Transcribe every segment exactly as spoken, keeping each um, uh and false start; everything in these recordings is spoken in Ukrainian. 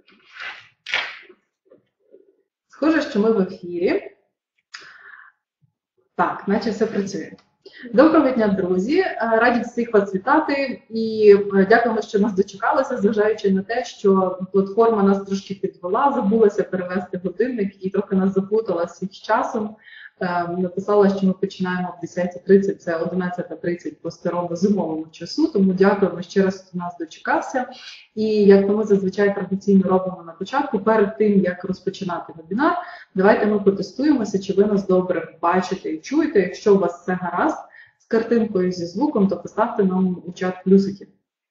Схоже, що ми в ефірі. Так, наче все працює. Доброго дня, друзі! Раді всіх вас вітати і дякуємо, що нас дочекалися, зважаючи на те, що платформа нас трошки підвела, забулася перевести годинник і трохи нас заплутала з часом. Написала, що ми починаємо в десята тридцять, це одинадцята тридцять по старому зимовому часу, тому дякуємо ще раз, хто нас дочекався. І як ми зазвичай традиційно робимо на початку, перед тим, як розпочинати вебінар, давайте ми потестуємося, чи ви нас добре бачите і чуєте. Якщо у вас все гаразд з картинкою, зі звуком, то поставте нам у чат плюсики.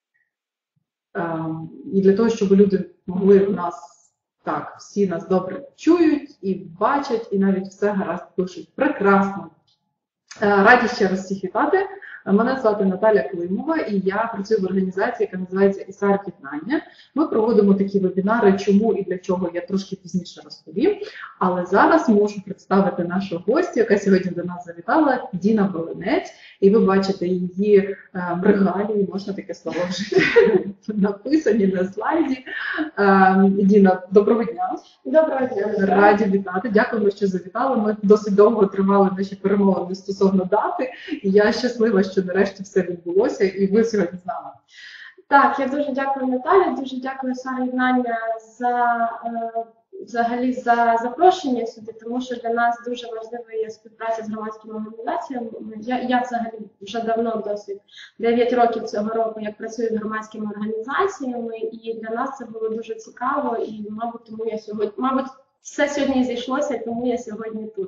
І для того, щоб люди могли нас... Так, всі нас добре чують і бачать, і навіть все гаразд пишуть. Прекрасно. Раді ще раз всіх вітати. Мене звати Наталя Климова, і я працюю в організації, яка називається ІСАР-Єднання. Ми проводимо такі вебінари, чому і для чого я трошки пізніше розповім. Але зараз можу представити нашу гостю, яка сьогодні до нас завітала, Діна Волинець. І ви бачите її регалії, можна таке слово вжити, написані на слайді. Діна, доброго дня. Доброго дня. Раді вітати. Дякуємо, що завітали. Ми досить довго тривали наші перемовини стосовно дати. І я щаслива, що нарешті все відбулося, і ви сьогодні з нами. Так, я дуже дякую, Наталя, дуже дякую ІСАР-Єднання за, е, взагалі за запрошення сюди, тому що для нас дуже важлива є співпраця з громадськими організаціями. Я, я взагалі вже давно, досить дев'ять років цього року, як працюю з громадськими організаціями, і для нас це було дуже цікаво, і, мабуть, тому я сьогодні, мабуть, все сьогодні зійшлося, тому я сьогодні тут.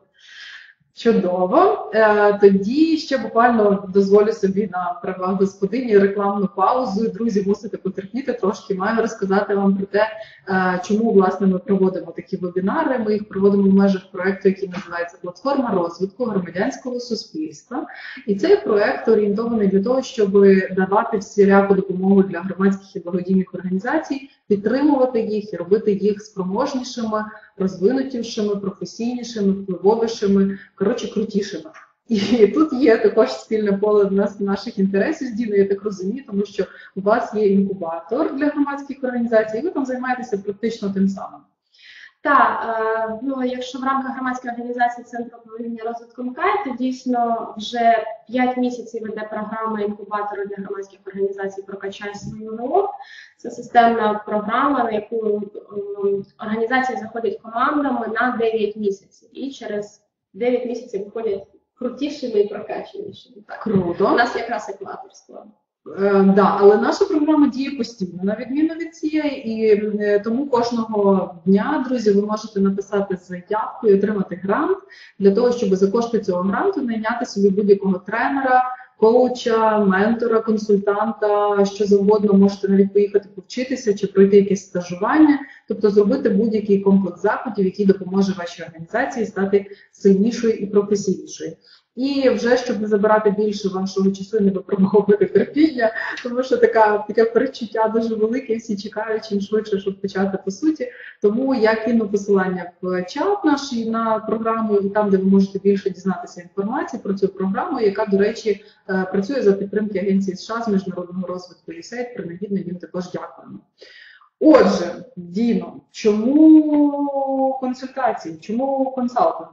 Чудово. Тоді ще буквально дозволю собі на правах господині рекламну паузу. Друзі, мусите потерпіти трошки. Маю розказати вам про те, чому, власне, ми проводимо такі вебінари. Ми їх проводимо в межах проєкту, який називається «Платформа розвитку громадянського суспільства». І цей проєкт орієнтований для того, щоб давати всіляку допомогу для громадських і благодійних організацій, підтримувати їх і робити їх спроможнішими, розвинутішими, професійнішими, впливовішими, коротше, крутішими. І тут є також спільне поле в нас, наших інтересів з Діною, я так розумію, тому що у вас є інкубатор для громадських організацій, і ви там займаєтеся практично тим самим. Так, е, ну, якщо в рамках громадської організації Центру управління розвитком КАЙ, то дійсно вже п'ять місяців веде програма інкубатору для громадських організацій «Прокачай свою НЛО». Це системна програма, на яку організації заходять командами на дев'ять місяців. І через дев'ять місяців виходять крутішими і прокаченішими. Круто. У нас якраз екватор складно. Е, да, але наша програма діє постійно, на відміну від цієї, і е, тому кожного дня, друзі, ви можете написати заявку і отримати грант для того, щоб за кошти цього гранту найняти собі будь-якого тренера, коуча, ментора, консультанта, що завгодно, можете навіть поїхати повчитися чи пройти якесь стажування, тобто зробити будь-який комплекс заходів, який допоможе вашій організації стати сильнішою і професійнішою. І вже, щоб не забирати більше вашого часу і не випробовувати терпіння, тому що така, таке перечуття дуже велике, всі чекають чим швидше, щоб почати по суті. Тому я кину посилання в чат наш на програму, і там, де ви можете більше дізнатися інформації про цю програму, яка, до речі, працює за підтримки Агенції США з міжнародного розвитку ю ес ей ай ді, принагідно їм також дякуємо. Отже, Діно, чому консультації, чому консалтинг?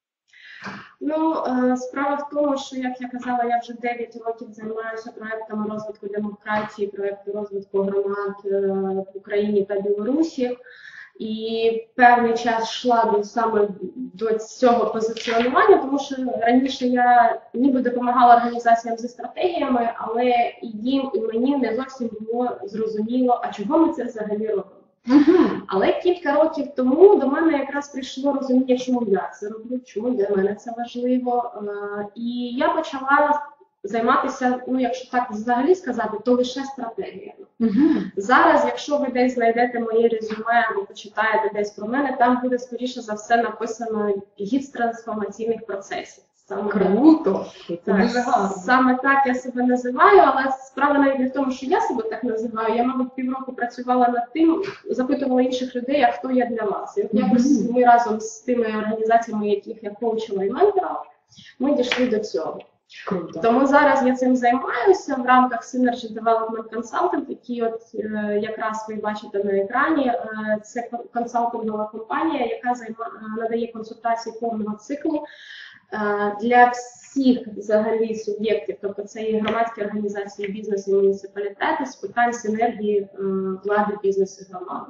Ну, справа в тому, що, як я казала, я вже дев'ять років займаюся проєктами розвитку демократії, проєкту розвитку громад в Україні та Білорусі. І певний час йшла до, саме до цього позиціонування, тому що раніше я ніби допомагала організаціям зі стратегіями, але і їм, і мені не зовсім було зрозуміло, а чого ми це взагалі робимо. Uh-huh. Але кілька років тому до мене якраз прийшло розуміння, чому я це роблю, чому для мене це важливо. І я почала займатися, ну якщо так взагалі сказати, то лише стратегіями. Uh-huh. Зараз, якщо ви десь знайдете моє резюме або почитаєте десь про мене, там буде, скоріше за все, написано гід з трансформаційних процесів. Саме круто! Це так, дуже гарно. Саме так я себе називаю, але справа навіть не в тому, що я себе так називаю. Я, мабуть, півроку працювала над тим, запитувала інших людей, а хто я для вас. І от якось ми разом з тими організаціями, яких я коучила і менторила, ми дійшли до цього. Круто. Тому зараз я цим займаюся в рамках Synergy Development Consulting, який от е, якраз ви бачите на екрані. Е, це консалтингова компанія, яка займа, надає консультації повного циклу е, для всіх взагалі суб'єктів, тобто це і громадські організації, бізнес і муніципалітети з питань синергії е, влади, бізнесу і громади.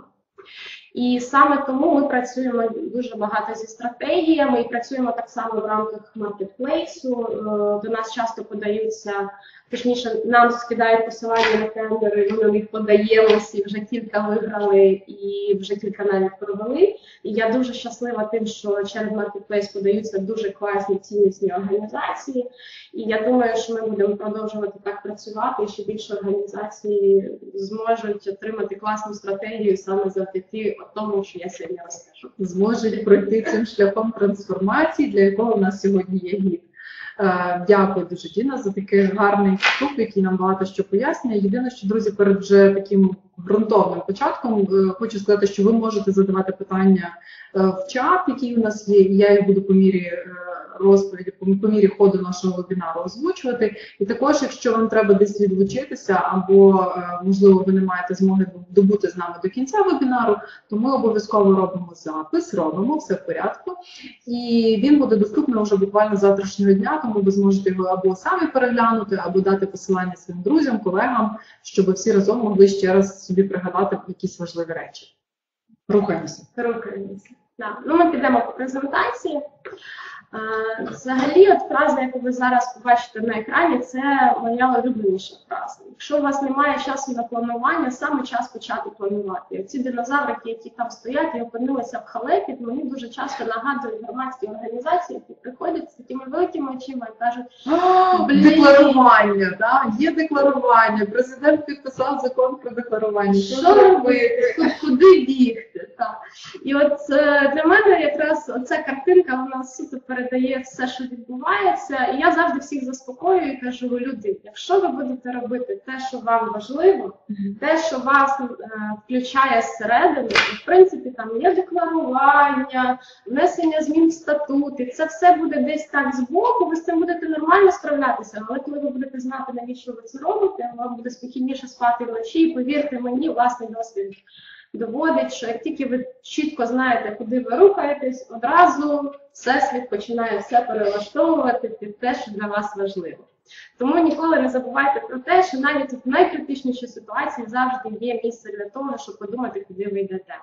І саме тому ми працюємо дуже багато зі стратегіями і працюємо так само в рамках маркетплейсу. До нас часто подаються, точніше, нам скидають посилання на тендери, ми на них подаємося, і вже кілька виграли, і вже кілька навіть провели. І я дуже щаслива тим, що через маркетплейс подаються дуже класні, ціннісні організації. І я думаю, що ми будемо продовжувати так працювати, і що більше організацій зможуть отримати класну стратегію саме завдяки тому, що я сьогодні розкажу. Зможуть пройти цим шляхом трансформації, для якого в нас сьогодні є гід. Дякую дуже, Діна, за такий гарний вступ, який нам багато що пояснює. Єдине, що, друзі, перед вже таким ґрунтовним початком хочу сказати, що ви можете задавати питання в чат, який у нас є, і я їх буду по мірі розповіді, по мірі ходу нашого вебінару озвучувати. І також, якщо вам треба десь відлучитися, або, можливо, ви не маєте змоги добути з нами до кінця вебінару, то ми обов'язково робимо запис, робимо, все в порядку. І він буде доступний вже буквально з завтрашнього дня, тому ви зможете його або самі переглянути, або дати посилання своїм друзям, колегам, щоб всі разом могли ще раз собі пригадати якісь важливі речі. Рухаємося. Рухаємося. Да. Ну, ми підемо по презентації. Uh, взагалі, от фраза, яку ви зараз побачите на екрані, це моя улюбленіша фраза. Якщо у вас немає часу на планування, саме час почати планувати. Ці динозаврики, які там стоять і опинилися в халепі, мені дуже часто нагадують громадські організації, які приходять з такими великими очима і кажуть, О, декларування, да? Є декларування, президент підписав закон про декларування. Що робити? Куди бігти? Так. І от для мене якраз оця картинка, вона суто передає все, що відбувається. І я завжди всіх заспокоюю і кажу, люди, якщо ви будете робити те, що вам важливо, те, що вас е, включає зсередини, в принципі, там є декларування, внесення змін в статути, це все буде десь так збоку, ви з цим будете нормально справлятися, але коли ви будете знати, навіщо ви це робите, вам буде спокійніше спати вночі, і повірте мені, власний досвід доводить, що як тільки ви чітко знаєте, куди ви рухаєтесь, одразу Всесвіт починає все перелаштовувати під те, що для вас важливо. Тому ніколи не забувайте про те, що навіть в найкритичнішій ситуації завжди є місце для того, щоб подумати, куди ви йдете.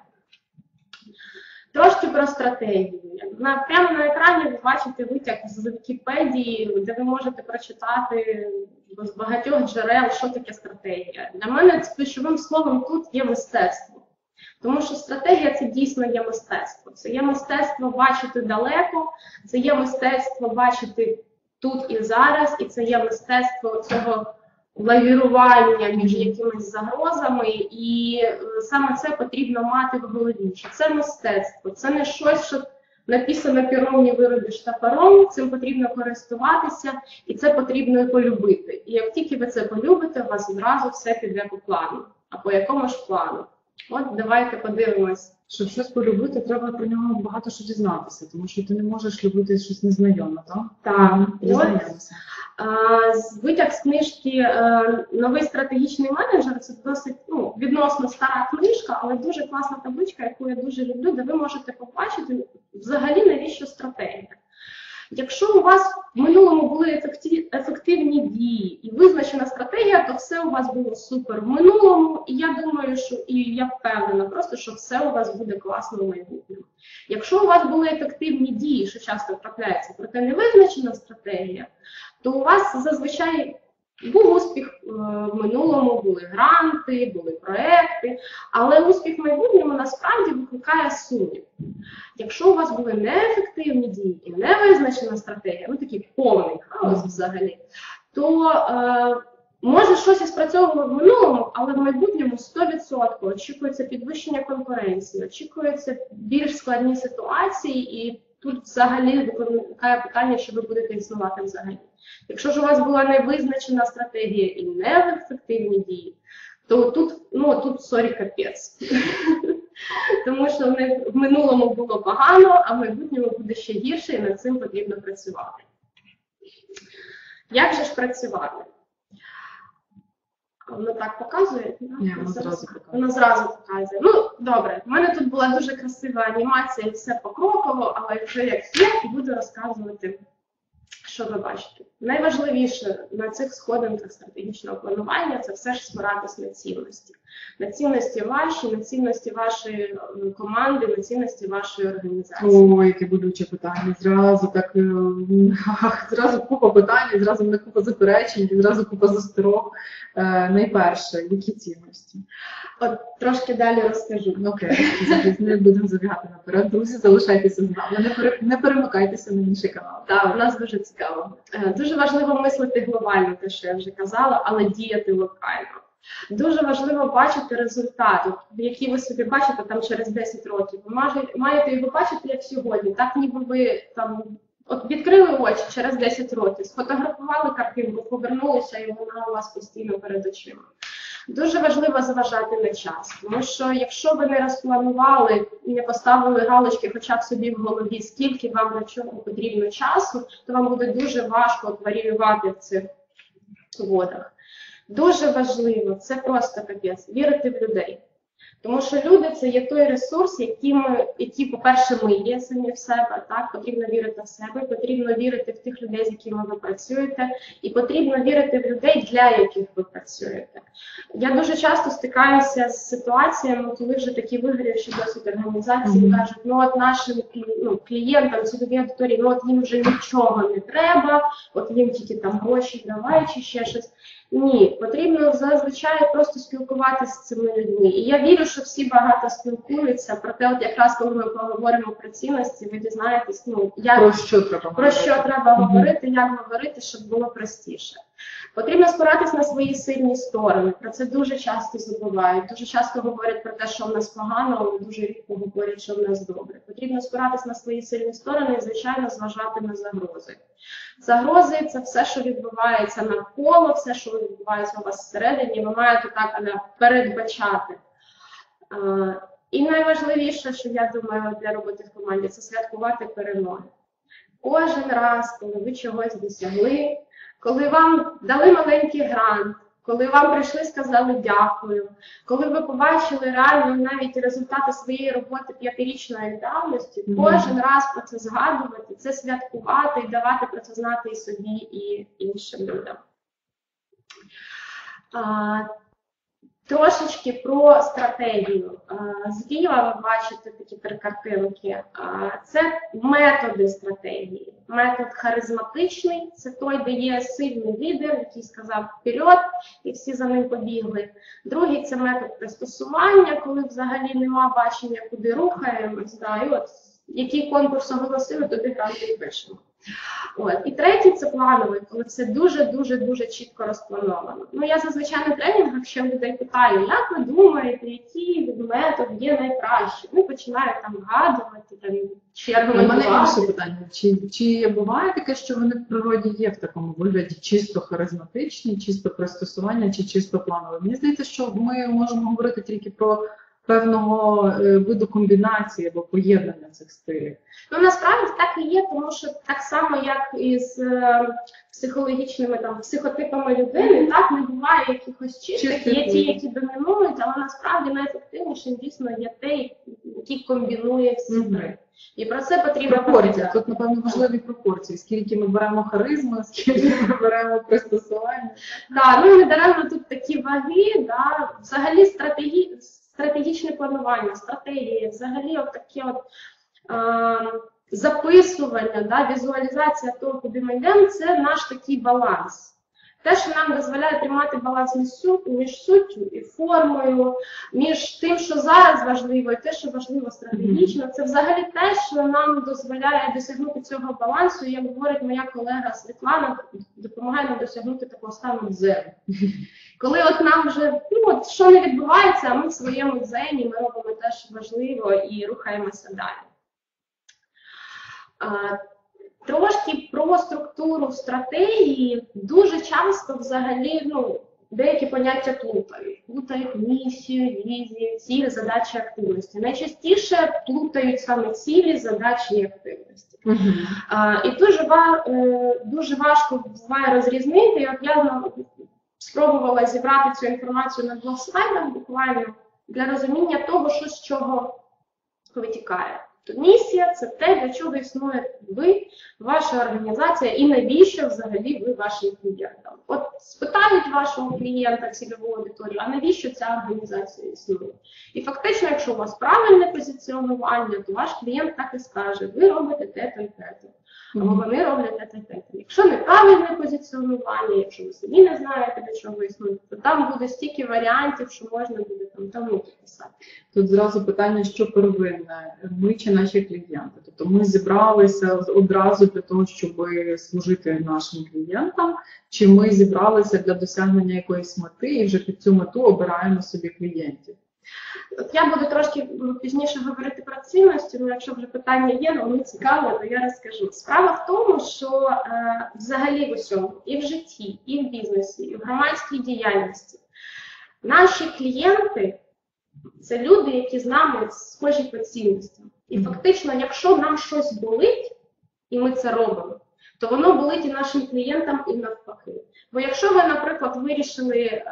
Трошки про стратегію. На, прямо на екрані ви бачите витяг з Вікіпедії, де ви можете прочитати з багатьох джерел, що таке стратегія. Для мене ключовим словом тут є мистецтво. Тому що стратегія – це дійсно є мистецтво. Це є мистецтво бачити далеко, це є мистецтво бачити тут і зараз, і це є мистецтво цього лавірування між якимись загрозами, і саме це потрібно мати в голові. Що це мистецтво, це не щось, що написано пером, не виробиш топором, цим потрібно користуватися, і це потрібно і полюбити. І як тільки ви це полюбите, у вас одразу все піде по плану. А по якому ж плану? От давайте подивимось. Щоб щось полюбити, треба про нього багато що дізнатися, тому що ти не можеш любити щось незнайоме, так? Так. Дізнаємося. Витяг з книжки «Новий стратегічний менеджер» – це досить ну, відносно стара книжка, але дуже класна табличка, яку я дуже люблю, де ви можете побачити взагалі навіщо стратегія. Якщо у вас в минулому були ефективні дії і визначена стратегія, то все у вас було супер в минулому, і я думаю, що і я впевнена просто, що все у вас буде класно в майбутньому. Якщо у вас були ефективні дії, що часто трапляється, проте не визначена стратегія, то у вас зазвичай був успіх в минулому, були гранти, були проекти, але успіх в майбутньому насправді викликає сумнів. Якщо у вас були неефективні дії і не визначена стратегія, ну такий повний хаос взагалі, то е, може щось і спрацьовувало в минулому, але в майбутньому сто відсотків очікується підвищення конкуренції, очікуються більш складні ситуації, і тут взагалі виникає питання, що ви будете існувати взагалі. Якщо ж у вас була невизначена стратегія і неефективні дії, то тут, ну, тут, сорі, капець. Тому що в минулому було погано, а в майбутньому буде ще гірше, і над цим потрібно працювати. Як же ж працювати? Воно так показує? Ні, воно зразу показує. Воно зразу показує. Ну, добре, в мене тут була дуже красива анімація і все покроково, але вже як є, буду розказувати, що ви бачите. Найважливіше на цих сходинках стратегічного планування – це все ж спиратись на цінності. На цінності ваші, на цінності вашої команди, на цінності вашої організації. О, яке болюче питання. Зразу так, е, зразу купа питань, зразу не купа заперечень, зразу купа засторог. Е, найперше, які цінності? От трошки далі розкажу. Окей, не будемо забігати наперед. Друзі, залишайтеся з нами, не, пере, не перемикайтеся на інший канал. Так, у нас дуже цікаво. Е, Дуже важливо мислити глобально, те, що я вже казала, але діяти локально. Дуже важливо бачити результат, який ви собі бачите там через десять років. Ви маєте його бачити як сьогодні, так ніби ви там от відкрили очі через десять років, сфотографували картинку, повернулися і вона у вас постійно перед очима. Дуже важливо заважати на час, тому що якщо ви не розпланували і не поставили галочки хоча б собі в голові, скільки вам для чого потрібно часу, то вам буде дуже важко варіювати в цих водах. Дуже важливо, це просто капець, вірити в людей. Тому що люди – це є той ресурс, який, ми, який по-перше, ми є самі в себе, так? Потрібно вірити в себе, потрібно вірити в тих людей, з якими ви працюєте, і потрібно вірити в людей, для яких ви працюєте. Я дуже часто стикаюся з ситуаціями, коли вже такі вигорівші досить організації mm-hmm. кажуть, ну от нашим ну, клієнтам, цільовій аудиторії, ну от їм вже нічого не треба, от їм тільки там гроші давай чи ще щось. Ні, потрібно зазвичай просто спілкуватися з цими людьми. І я вірю, що всі багато спілкуються, проте от якраз коли ми поговоримо про цінності, ви дізнаєтесь, ну, як, про що треба, про що треба mm-hmm. говорити, як говорити, щоб було простіше. Потрібно спиратись на свої сильні сторони, про це дуже часто забувають, дуже часто говорять про те, що в нас погано, але дуже рідко говорять, що в нас добре. Потрібно спиратись на свої сильні сторони і, звичайно, зважати на загрози. Загрози – це все, що відбувається навколо, все, що відбувається у вас всередині, ви маєте так передбачати. І найважливіше, що я думаю для роботи в команді, це святкувати перемоги. Кожен раз, коли ви чогось досягли, коли вам дали маленький грант, коли вам прийшли, сказали дякую, коли ви побачили реально навіть результати своєї роботи п'ятирічної давності, mm-hmm. кожен раз про це згадувати, це святкувати і давати про це знати і собі, і іншим людям. А, трошечки про стратегію. Зліва ви бачите такі три картинки. Це методи стратегії. Метод харизматичний – це той, де є сильний лідер, який сказав «вперед», і всі за ним побігли. Другий – це метод пристосування, коли взагалі нема бачення, куди рухаємось. Да, і от, який конкурс оголосили, туди гранти і пишемо. От. І третій – це плановий, коли це дуже-дуже-дуже чітко розплановано. Ну, я зазвичай на тренінгах ще людей питаю, як ви думаєте, який метод є найкращий? Ну, починаю там вгадувати, там, чи аргументувати. У мене інше питання. Чи, чи буває таке, що вони в природі є в такому вигляді чисто харизматичні, чисто пристосування чи чисто планові? Мені здається, що ми можемо говорити тільки про певного е, виду комбінації або поєднання цих стилів. Ну, насправді так і є, тому що так само, як і з е, психологічними там, психотипами людини, так, не буває якихось чистих, є ті, які домінують, але насправді найефективнішим дійсно є той, який комбінує всі три. Mm-hmm. І про це потрібно пропорції. Тут, напевно, важливі пропорції. Скільки ми беремо харизму, скільки ми беремо пристосування. Так, ну не даремно тут такі ваги, да, взагалі стратегії, стратегічне планування, стратегії, взагалі от таке от е, записування, да, візуалізація того, куди ми йдемо, це наш такий баланс. Те, що нам дозволяє тримати баланс між, сут, між суттю і формою, між тим, що зараз важливо, і те, що важливо стратегічно, це взагалі те, що нам дозволяє досягнути цього балансу. І, як говорить моя колега Світлана, допомагає нам досягнути такого стану дзену. Коли от нам вже, ну от, що не відбувається, а ми в своєму дзені, ми робимо те, що важливо, і рухаємося далі. Трошки про структуру стратегії. Дуже часто взагалі, ну, деякі поняття плутають. плутають місію, візію, цілі, задачі, активності. Найчастіше плутають саме цілі, задачі і активності. Угу. А, і дуже, ва, е, дуже важко буває розрізнити. І от я ну, спробувала зібрати цю інформацію на двох слайдах буквально для розуміння того, що з чого витікає. Місія – це те, для чого існує ви, ваша організація і навіщо взагалі ви вашим клієнтам. От спитають вашого клієнта, цільову аудиторію, а навіщо ця організація існує? І фактично, якщо у вас правильне позиціонування, то ваш клієнт так і скаже, ви робите те-то і те-то, або вони роблять те-то і те-то. Якщо неправильне позиціонування, якщо ви самі не знаєте, для чого існує, то там буде стільки варіантів, що можна буде там тому писати. Тут зразу питання, що первинне, ми чи наші клієнти. Тобто ми зібралися одразу для того, щоб служити нашим клієнтам, чи ми зібралися для досягнення якоїсь мети і вже під цю мету обираємо собі клієнтів. От я буду трошки пізніше говорити про цінності, але якщо вже питання є, але мені цікаво, то я розкажу. Справа в тому, що е, взагалі в усьому, і в житті, і в бізнесі, і в громадській діяльності, наші клієнти – це люди, які з нами схожі по цінностям. І фактично, якщо нам щось болить, і ми це робимо, то воно болить і нашим клієнтам, і навпаки. Бо якщо ви, наприклад, вирішили е,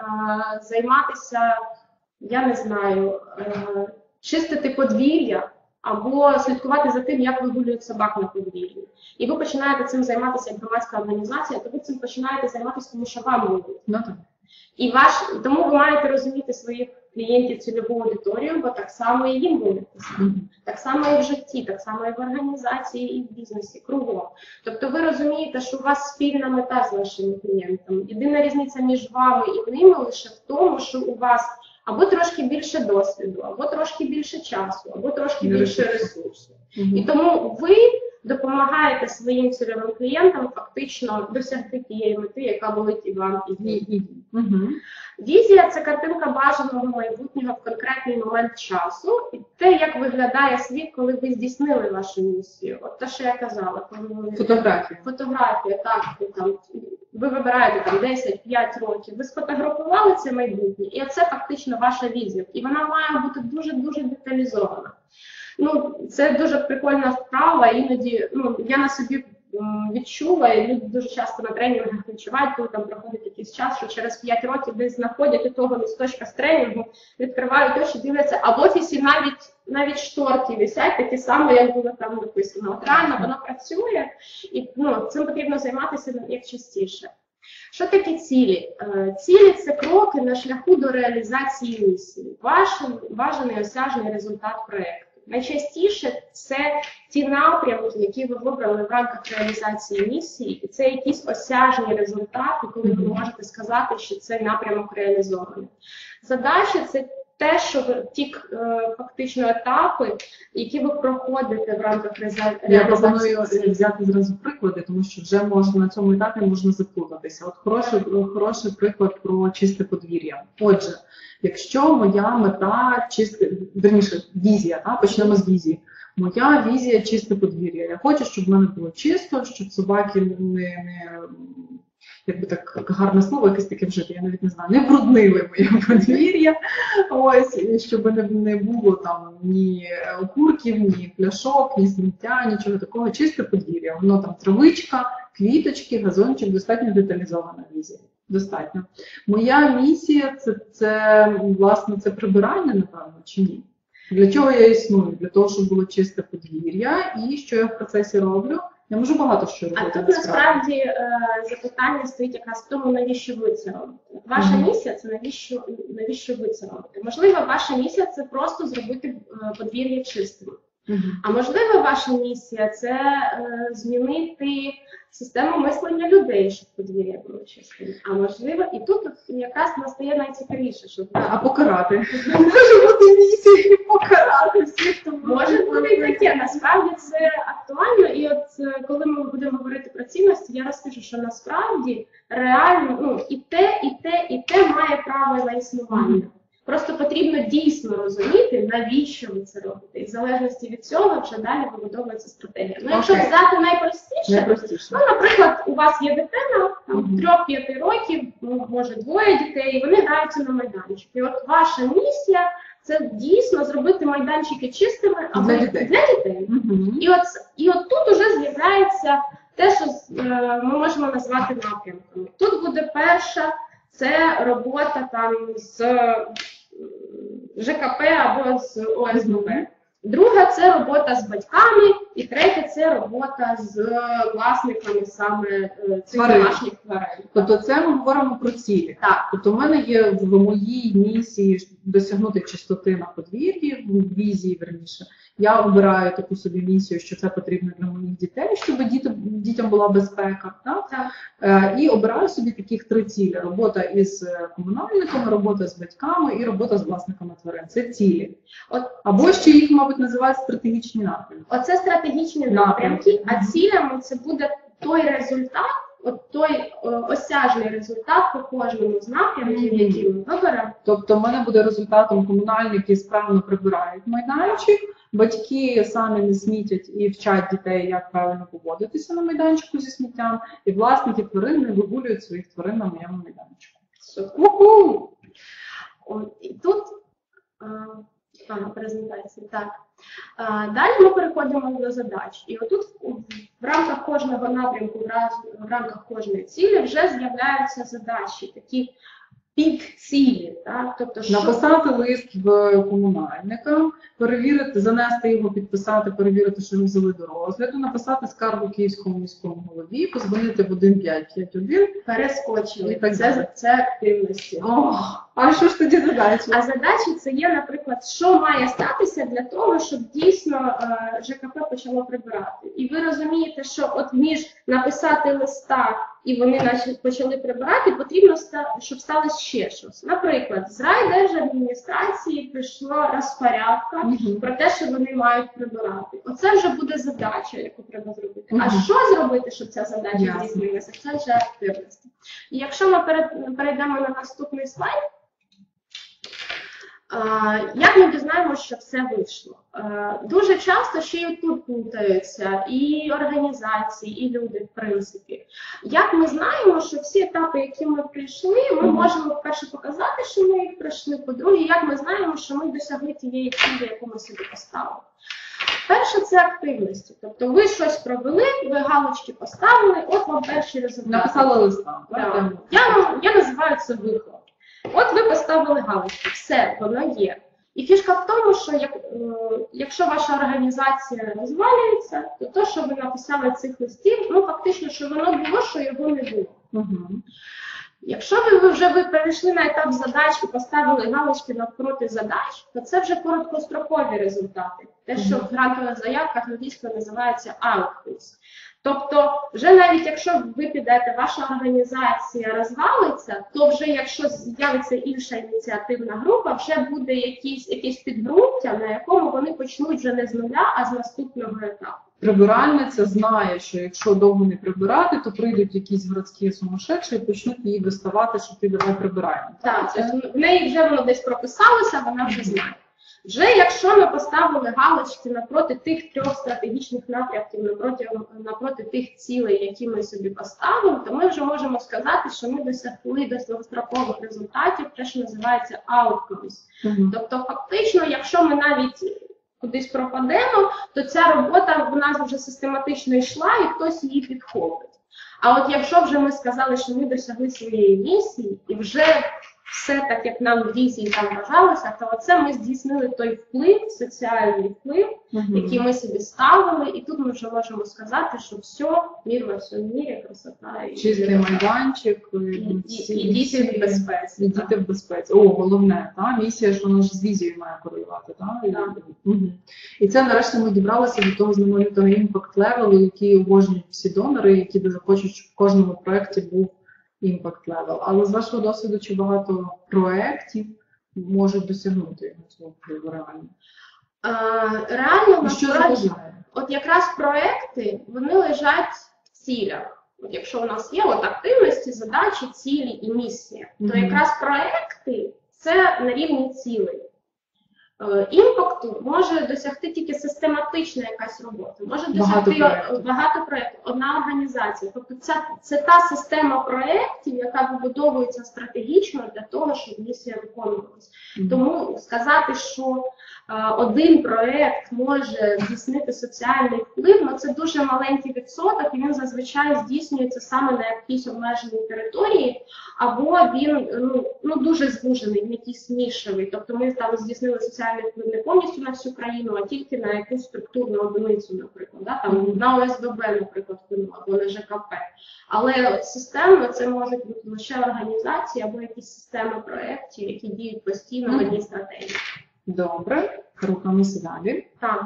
займатися, я не знаю, е, чистити подвір'я, або слідкувати за тим, як вигулюють собак на подвір'ї, і ви починаєте цим займатися як громадська організація, то ви цим починаєте займатися, тому що вам болить. Ну, так. І ваш, тому ви маєте розуміти своїх клієнтів, цільову аудиторію, бо так само і їм болить. Mm-hmm. Так само і в житті, так само і в організації, і в бізнесі, кругом. Тобто ви розумієте, що у вас спільна мета з вашими клієнтами. Єдина різниця між вами і ними лише в тому, що у вас або трошки більше досвіду, або трошки більше часу, або трошки більше ресурсу. Mm-hmm. І тому ви допомагаєте своїм цільовим клієнтам фактично досягти тієї мети, яка болить і вам, і їм. Угу. Візія – це картинка бажаного майбутнього в конкретний момент часу, і те, як виглядає світ, коли ви здійснили вашу місію. От те, що я казала. Коли ви... Фотографія. Фотографія, так. Там, ви вибираєте там десять-п'ять років, ви сфотографували це майбутнє, і це фактично ваша візія. І вона має бути дуже-дуже деталізована. Ну, це дуже прикольна вправа, іноді, ну, я на собі відчула, і люди дуже часто на тренінгах відчувають, коли там проходить якийсь час, що через п'ять років десь знаходять і того листочка з тренінгу, відкривають очі, дивляться, а в офісі навіть, навіть шторки висять, такі самі, як було там написано. От реально воно працює, і ну, цим потрібно займатися як частіше. Що таке цілі? Цілі – це кроки на шляху до реалізації місії, ваш бажаний осяжний результат проєкту. Найчастіше це ті напрямки, які ви вибрали в рамках реалізації місії, і це якісь осяжні результати, коли ви можете сказати, що цей напрямок реалізований. Задача – це те, що ви, ті е, фактично етапи, які ви проходите в рамках реалізації. Я пропоную взяти зразу приклади, тому що вже можна на цьому етапі можна заплутатися. От хороший, хороший приклад про чисте подвір'я. Отже, якщо моя мета чисте, верніше, візія, та? Почнемо з візії. Моя візія чисте подвір'я. Я хочу, щоб в мене було чисто, щоб собаки не, не як би так гарне слово, якесь таке вжити, я навіть не знаю, не бруднили моє подвір'я, ось, і щоб не, не було там ні окурків, ні пляшок, ні сміття, нічого такого, чисте подвір'я. Воно там травичка, квіточки, газончик, достатньо деталізована візія. Достатньо. Моя місія це, це, власне, це прибирання, напевно, чи ні? Для чого я існую? Для того, щоб було чисте подвір'я, і що я в процесі роблю? Я можу багато що робити. А тут насправді е, запитання стоїть якраз в тому, навіщо ви це робите. Ваша mm-hmm. місія – це навіщо, навіщо ви це робите. Можливо, ваша місія – це просто зробити подвір'я чистим. Mm-hmm. А можливо, ваша місія – це е, змінити систему мислення людей, щоб подвір'я було чистим. А можливо, і тут якраз настає найцікавіше, що а покарати. Може бути місія покарати всіх, хто може бути і таке. Насправді це актуально. І от коли ми будемо говорити про цінності, я розкажу, що насправді реально ну і те, і те, і те має право на існування. Просто потрібно дійсно розуміти, навіщо ви це робите. І в залежності від цього вже далі вибудовується стратегія. Ну, якщо Окей. взяти найпростіше, Найпростіше. ну, наприклад, у вас є дитина там, Мгм. трьох-п'яти років, ну, може двоє дітей, і вони граються на майданчик. І от ваша місія – це дійсно зробити майданчики чистими або Для дітей. Для дітей. Мгм. І от, і от тут уже з'являється те, що е, ми можемо назвати напрямками. Тут буде перша – це робота там з е, ЖКП або з О С Б Б. Мгм. Друга – це робота з батьками, і третя – це робота з власниками саме е, цих Тварин. домашніх тварин. Тобто це ми говоримо про цілі. Так. Тобто в мене є в моїй місії досягнути чистоти на подвір'ї, в візії, верніше. Я обираю таку собі місію, що це потрібно для моїх дітей, щоб діти, дітям була безпека. Так? Так. Е, І обираю собі таких три цілі. Робота із комунальниками, робота з батьками і робота з власниками тварин. Це цілі. От Або ще їх, мабуть, називають стратегічні напрямки. Оце стратегічні Напрямки. напрямки, а цілями це буде той результат, от той е, осяжний результат по кожному з напрямків, Мгм. які ми виберемо. Тобто в мене буде результатом комунальники справно прибирають майданчик, батьки самі не смітять і вчать дітей, як правильно поводитися на майданчику зі сміттям, і власники тварин не вигулюють своїх тварин на моєму майданчику. Супер. Уху! От, і тут а, а, презентація. Так. А, далі ми переходимо до задач. І отут в, в рамках кожного напрямку, в, раз, в рамках кожної цілі вже з'являються задачі, такі підцілі. Так? Тобто, що... Написати лист в комунальника, перевірити, занести його, підписати, перевірити, що його взяли до розгляду, написати скаргу Київському міському голові, позвонити в один п'ять п'ять один. перескочили. І так Це, далі. це активності. О, а що ж тоді задачі? А задачі це є, наприклад, що має статися для того, щоб дійсно е, Ж К П почало прибирати. І ви розумієте, що от між написати листа і вони наче почали прибирати, потрібно, ста- щоб сталося ще щось. Наприклад, з райдержадміністрації прийшла розпорядка Мгм. про те, що вони мають прибирати. Оце вже буде задача, яку треба зробити. А Мгм. що зробити, щоб ця задача Ясно. здійснилася? Це вже активності. І якщо ми перед- перейдемо на наступний слайд, а, як ми дізнаємося, що все вийшло? А, Дуже часто ще й тут плутаються і організації, і люди, в принципі. Як ми знаємо, що всі етапи, які ми пройшли, ми Мгм. можемо, по-перше, показати, що ми їх пройшли, по-друге, як ми знаємо, що ми досягли тієї цілі, яку ми собі поставили. Перше – це активності. Тобто ви щось провели, ви галочки поставили, от вам перший результат. Написала листа. Так. Я, я називаю це вихлоп. От ви поставили галочку, все, воно є. І фішка в тому, що як, е, якщо ваша організація розвалюється, то те, що ви написали цих листів, ну фактично, що воно було, що його не було. Угу. Якщо ви, ви вже ви перейшли на етап задач і поставили галочки навпроти задач, то це вже короткострокові результати. Те, що в грантових заявках англійською називається outputs. Тобто, вже навіть якщо ви підете, ваша організація розвалиться, то вже якщо з'явиться інша ініціативна група, вже буде якісь, якесь підґрунтя, на якому вони почнуть вже не з нуля, а з наступного етапу. Прибиральниця знає, що якщо довго не прибирати, то прийдуть якісь городські сумасшедші і почнуть її доставати, що ти давай прибираємо. Так, тобто в неї вже воно десь прописалося, вона вже знає. Вже якщо ми поставили галочки напроти тих трьох стратегічних напрямків, напроти, напроти тих цілей, які ми собі поставили, то ми вже можемо сказати, що ми досягли довгострокових результатів, те, що називається outcomes. Угу. Тобто фактично, якщо ми навіть кудись пропадемо, то ця робота в нас вже систематично йшла і хтось її підхопить. А от якщо вже ми сказали, що ми досягли своєї місії і вже все так, як нам в візії там бажалося, то оце ми здійснили той вплив, соціальний вплив, Угу. який ми собі ставили, і тут ми вже можемо сказати, що все, мір во всьому мірі, красота і Чистий майданчик, і, і, і діти в безпеці. І діти в безпеці. О, головне, та? Місія ж вона ж з візією має корелювати. Та? І, Так. угу. І це нарешті ми дібралися до того знаменитого імпакт левелу, який обожнюють всі донори, які дуже хочуть, щоб в кожному проєкті був імпакт левел. Але з вашого досвіду, чи багато проєктів можуть досягнути цього впливу реально? А, реально, І що насправді, заважає? от якраз проекти, вони лежать в цілях. От якщо у нас є от активності, задачі, цілі і місія, то Мгм. якраз проекти це на рівні цілей. Імпакту може досягти тільки систематична якась робота, може досягти багато, багато проєктів, одна організація. Тобто це, це та система проєктів, яка вибудовується стратегічно для того, щоб місія виконувалась. Mm-hmm. Тому сказати, що а, один проєкт може здійснити соціальний вплив, ну це дуже маленький відсоток, і він зазвичай здійснюється саме на якійсь обмеженій території, або він ну, ну, дуже звужений, не якийсь нішевий. Тобто ми там здійснили соціальний вплив не повністю на всю країну, а тільки на якусь структурну одиницю, наприклад, да? Там, mm-hmm. на О С Б Б, наприклад, вплинула, або на Ж К П. Але от системно це можуть бути лише організації або якісь системи проєктів, які діють постійно mm-hmm. в одній стратегії. Добре, рухаємося далі. Так.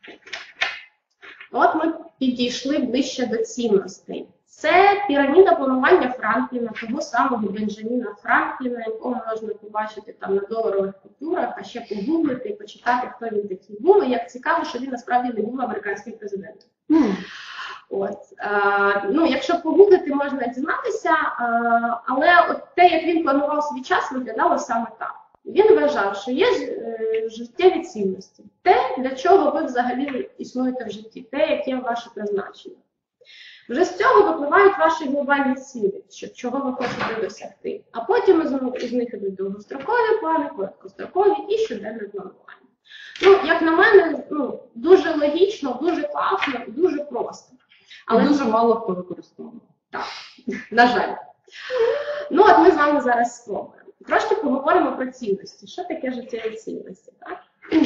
От ми підійшли ближче до цінностей. Це піраміда планування Франкліна, того самого Бенджаміна Франкліна, якого можна побачити там на доларових купюрах, а ще погуглити і почитати, хто він такий був. І як цікаво, що він насправді не був американським президентом. Mm. От, а, ну, якщо погуглити, можна дізнатися, а, але от те, як він планував свій час, виглядало саме так. Він вважав, що є е, життєві цінності, те, для чого ви взагалі існуєте в житті, те, яке ваше призначення. Вже з цього випливають ваші глобальні цілі, чого ви хочете досягти. А потім із них ідуть довгострокові плани, короткострокові і щоденне планування. Ну, як на мене, ну, дуже логічно, дуже класно і дуже просто. Але дуже мало хто використовує. Так, на жаль. Ну, от ми з вами зараз спробуємо. Трошки поговоримо про цінності. Що таке життєві цінності, так?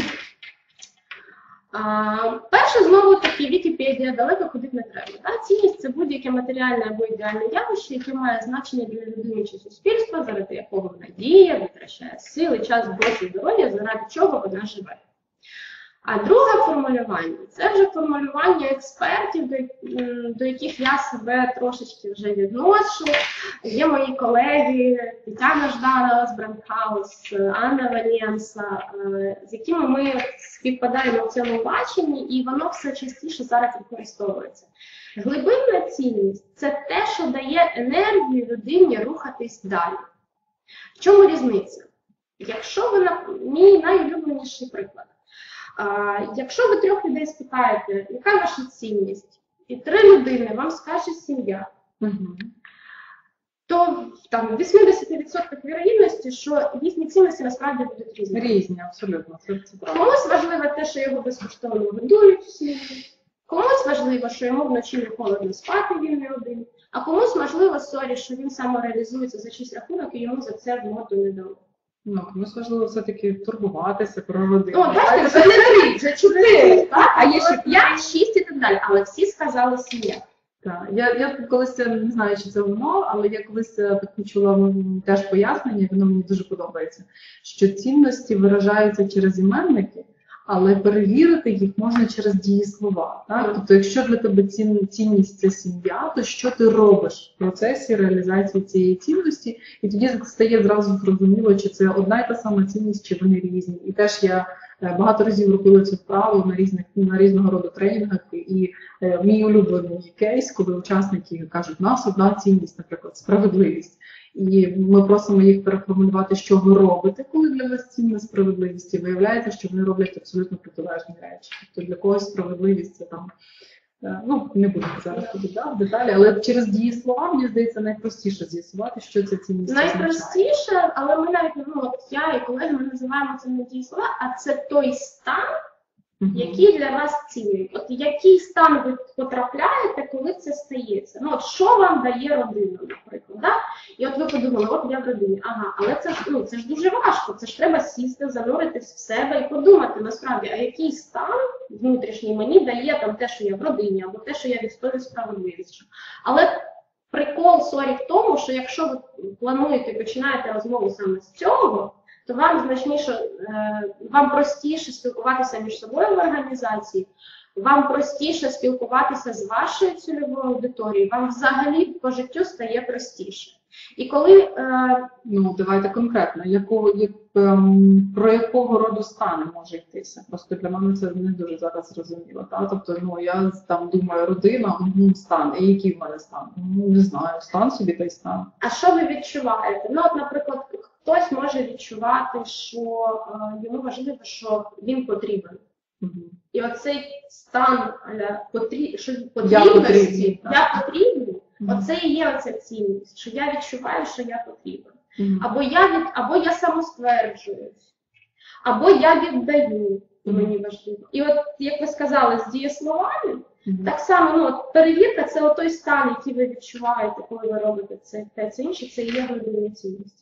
А, перше, знову таки, Вікіпедія, далеко ходити не треба. Так? Цінність – це будь-яке матеріальне або ідеальне явище, яке має значення для людини чи суспільства, заради якого вона діє, витрачає сили, час, гроші, здоров'я, заради чого вона живе. А друге формулювання – це вже формулювання експертів, до, до яких я себе трошечки вже відношу. Є мої колеги Тетяна Жданова з Брандхаус, Анна Валенса, з якими ми співпадаємо в цьому баченні, і воно все частіше зараз використовується. Глибинна цінність – це те, що дає енергію людині рухатись далі. В чому різниця? Якщо ви, мій найулюбленіший приклад. А, якщо ви трьох людей спитаєте, яка ваша цінність, і три людини вам скаже сім'я, угу. то там вісімдесят відсотків вірогідності, що їхні цінності насправді будуть різні. Різні, абсолютно. Це, це комусь важливо те, що його безкоштовно годують в сім'ї, комусь важливо, що йому вночі не холодно спати, він не один, а комусь важливо, сорі, що він самореалізується за чийсь рахунок і йому за це в морду не дали. Ну, комусь важливо все-таки турбуватися про родину. О, бачите, вже не три, вже чотири, так? А є ще п'ять, шість і так далі. Але всі сказали сім'я. Так, я, я колись, не знаю, чи це воно, але я колись таку чула теж пояснення, воно мені дуже подобається, що цінності виражаються через іменники, але перевірити їх можна через дієслова. Так? Тобто, якщо для тебе цін, цінність – це сім'я, то що ти робиш в процесі реалізації цієї цінності? І тоді стає зразу зрозуміло, чи це одна і та сама цінність, чи вони різні. І теж я багато разів робила цю вправу на різних на різного роду тренінгах. І е, мій улюблений кейс, коли учасники кажуть, у нас одна цінність, наприклад, справедливість. І ми просимо їх переформулювати, що ви робите, коли для вас цінна справедливість. І виявляється, що вони роблять абсолютно протилежні речі. Тобто для когось справедливість це там, ну, не буду зараз туди да, в деталі, але через дієслова, мені здається, найпростіше з'ясувати, що це цінність. Найпростіше, але ми навіть, ну, от я і колеги, ми називаємо це не дієслова, а це той стан, Uh-huh. які для вас цінні. От який стан ви потрапляєте, коли це стається? Ну, от що вам дає родина, наприклад, да? І от ви подумали, от я в родині, ага, але це ж, ну, це ж дуже важко, це ж треба сісти, зануритись в себе і подумати, насправді, а який стан внутрішній мені дає там те, що я в родині, або те, що я відстоюю справедливість. Але прикол, сорі, в тому, що якщо ви плануєте, починаєте розмову саме з цього, то вам значніше, вам простіше спілкуватися між собою в організації, вам простіше спілкуватися з вашою цільовою аудиторією, вам взагалі по життю стає простіше. І коли... Ну, давайте конкретно, якого, як, ем, про якого роду стани може йтися? Просто для мене це не дуже зараз зрозуміло. Та? Тобто, ну, я там думаю, родина, ну, стан. І який в мене стан? Ну, не знаю, стан собі та й стан. А що ви відчуваєте? Ну, от, наприклад, хтось може відчувати, що е, йому важливо, що він потрібен. Мгм. І оцей стан аля, потрі... що Я потрібності, потрібний, я, так. потрібний, Мгм. оце і є оця цінність, що я відчуваю, що я потрібен. Мгм. Або я, від... або я самостверджуюсь, або я віддаю, і мені важливо. І от, як ви сказали, з дієсловами, Мгм. так само, ну, от перевірка – це той стан, який ви відчуваєте, коли ви робите це, те, це інше, це і є глибинні цінності.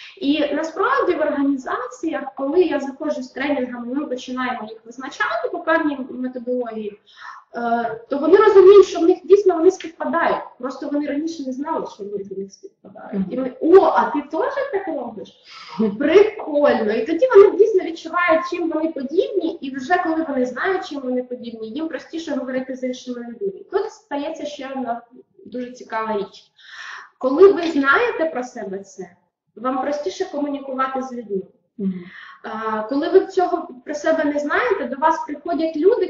І насправді в організаціях, коли я заходжу з тренінгами, ми починаємо їх визначати по певній методології, е, то вони розуміють, що в них дійсно вони співпадають. Просто вони раніше не знали, що вони в них співпадають. І вони, о, а ти теж так робиш? Прикольно. І тоді вони дійсно відчувають, чим вони подібні, і вже коли вони знають, чим вони подібні, їм простіше говорити з іншими людьми. Тут стається ще одна дуже цікава річ. Коли ви знаєте про себе це, вам простіше комунікувати з людьми. Мгм. А, коли ви цього про себе не знаєте, до вас приходять люди,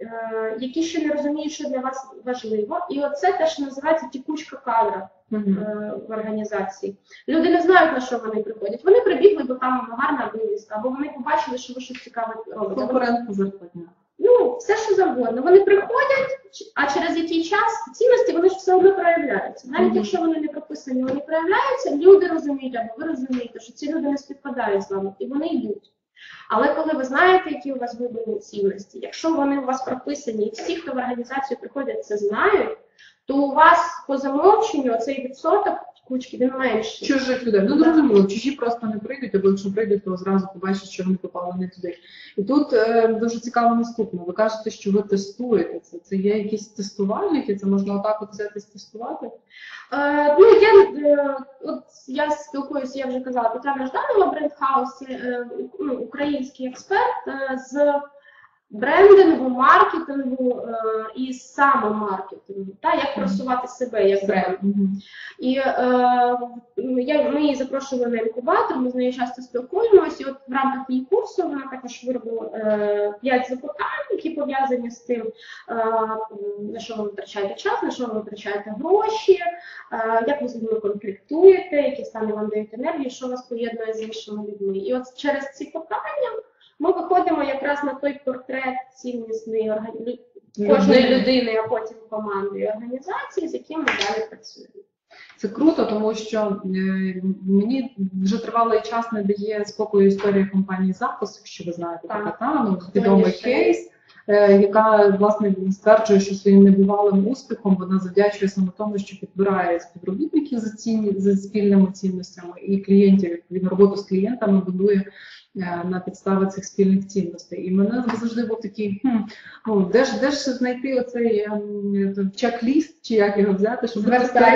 е, які ще не розуміють, що для вас важливо. І оце теж називається тікучка кадра Мгм. е, в організації. Люди не знають, на що вони приходять. Вони прибігли, бо там гарна вивіска, або вони побачили, що ви щось цікаве робите. Конкурентна зарплатня. Ну, все, що завгодно. Вони приходять, а через який час цінності вони ж все одно проявляються. Навіть Мгм. якщо вони не прописані, вони проявляються, люди розуміють, або ви розумієте, що ці люди не співпадають з вами, і вони йдуть. Але коли ви знаєте, які у вас глибинні цінності, якщо вони у вас прописані, і всі, хто в організацію приходять, це знають, то у вас по замовченню цей відсоток кучки, він менший. Чужих людей. Ну, зрозуміло, чужі просто не прийдуть, або якщо прийдуть, то зразу побачать, що вони попали не туди. І тут е, дуже цікаво наступне. Ви кажете, що ви тестуєте це. Це є якісь тестувальники? Це можна отак от взяти стестувати? Е, ну, я, е, от я спілкуюся, я вже казала, Тетяна Жданова, Брендхаус, е, ну, український експерт е, з брендингу, маркетингу е, і самомаркетингу, та, як просувати себе як бренд. Мгм. І е, я, ми її запрошували на інкубатор, ми з нею часто спілкуємося, і от в рамках її курсу вона також виробила е, п'ять запитань, які пов'язані з тим, е, на що ви витрачаєте час, на що ви витрачаєте гроші, е, як ви з людьми конфліктуєте, які стани вам дають енергію, що вас поєднує з іншими людьми. І от через ці питання ми виходимо якраз на той портрет ціннісної органі... кожної людини, а потім команди і організації, з якими ми далі працюємо. Це круто, тому що е, мені вже тривалий час не дає спокою історія компанії «Запуск», якщо ви знаєте, Так. така та, ну, відомий ще? кейс, е, яка, власне, стверджує, що своїм небувалим успіхом вона завдячує саме тому, що підбирає співробітників за, цінні, за спільними цінностями і клієнтів, відповідно, роботу з клієнтами будує е, на підставі цих спільних цінностей. І мене завжди був такий, хм, ну, де ж, де ж знайти оцей ем, чек-ліст, чи як його взяти, щоб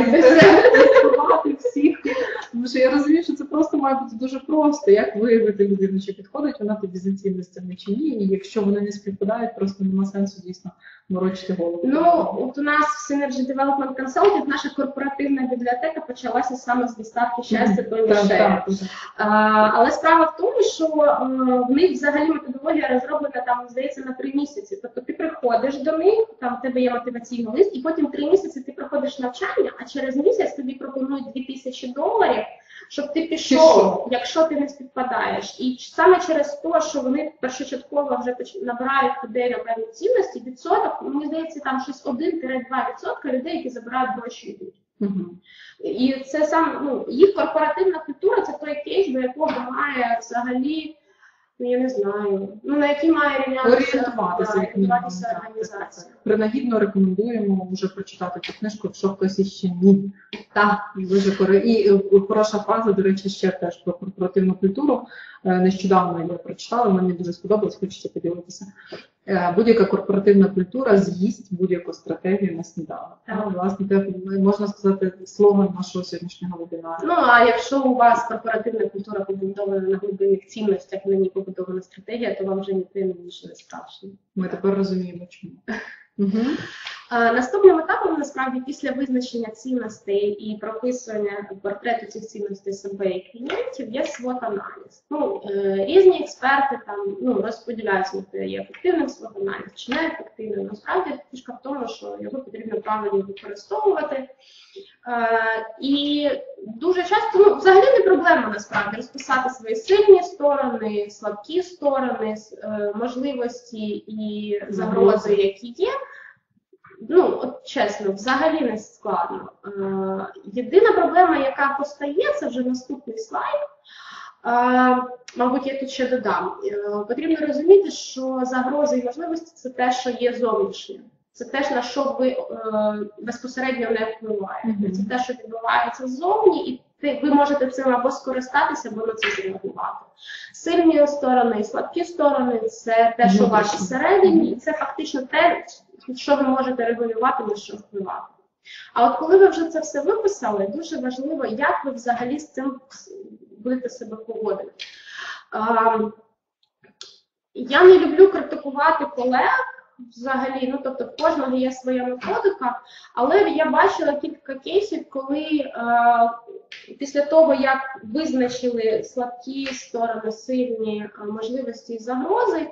тестувати всіх. Тому що я розумію, що це просто має бути дуже просто, як виявити людину, чи підходить вона тобі за цінностями чи ні, і якщо вони не співпадають, просто нема сенсу дійсно морочити голову. Ну, от у нас в Synergy Development Consulting наша корпоративна бібліотека почалася саме з доставки щастя до Так, Мішеля. так, так. Але справа в тому, що е, в них взагалі методологія розроблена там, здається, на три місяці. Тобто ти приходиш до них, там в тебе є мотиваційний лист, і потім три місяці ти проходиш навчання, а через місяць тобі пропонують дві тисячі доларів, щоб ти пішов, Пішов. якщо ти не співпадаєш. І саме через те, що вони першочатково вже поч- набирають людей на певні цінності, відсоток, мені здається, там щось один-два відсотка людей, які забирають гроші, йдуть. Мгм. І це сам, ну, їх корпоративна культура, це той кейс, до якого має взагалі, ну я не знаю, ну на який має рівнятися, Орієнтуватися, да, як мінімум. орієнтуватися так, організація. так. Принагідно рекомендуємо вже прочитати цю книжку, якщо хтось іще ні. Так, дуже кори- і е, хороша фраза, до речі, ще теж про корпоративну культуру. Е, Нещодавно я прочитала, мені дуже сподобалось, хочеться поділитися. Е, Будь-яка корпоративна культура з'їсть будь-яку стратегію на сніданок. Так. Ну, власне, це можна сказати слоган нашого сьогоднішнього вебінару. Ну, а якщо у вас корпоративна культура побудована на глибинних цінностях, на ній побудована стратегія, то вам вже ніде не більше не страшно. Ми тепер розуміємо, чому. Угу. Наступним етапом, насправді, після визначення цінностей і прописування портрету цих цінностей себе і клієнтів, є свот-аналіз. Ну, різні експерти там ну, розподіляють, хто є ефективним свот-аналіз чи неефективним. Насправді, фішка в тому, що його потрібно правильно використовувати. І дуже часто, ну, взагалі не проблема, насправді, розписати свої сильні сторони, слабкі сторони, можливості і загрози, які є. Ну, от чесно, взагалі не складно. Е, єдина проблема, яка постає, це вже наступний слайд. Е, мабуть, я тут ще додам. Е, потрібно розуміти, що загрози і можливості – це те, що є зовнішнє. Це те, на що ви е, безпосередньо не впливаєте. Mm-hmm. Це те, що відбувається ззовні, і ти, ви можете цим або скористатися, або на це зреагувати. Сильні сторони і слабкі сторони – це те, що mm-hmm. ваші всередині, і це фактично те, що ви можете регулювати, на що впливати. А от коли ви вже це все виписали, дуже важливо, як ви взагалі з цим будете себе поводити. Я не люблю критикувати колег, взагалі, ну, тобто в кожного є своя методика, але я бачила кілька кейсів, коли е, після того, як визначили слабкі сторони, сильні можливості і загрози,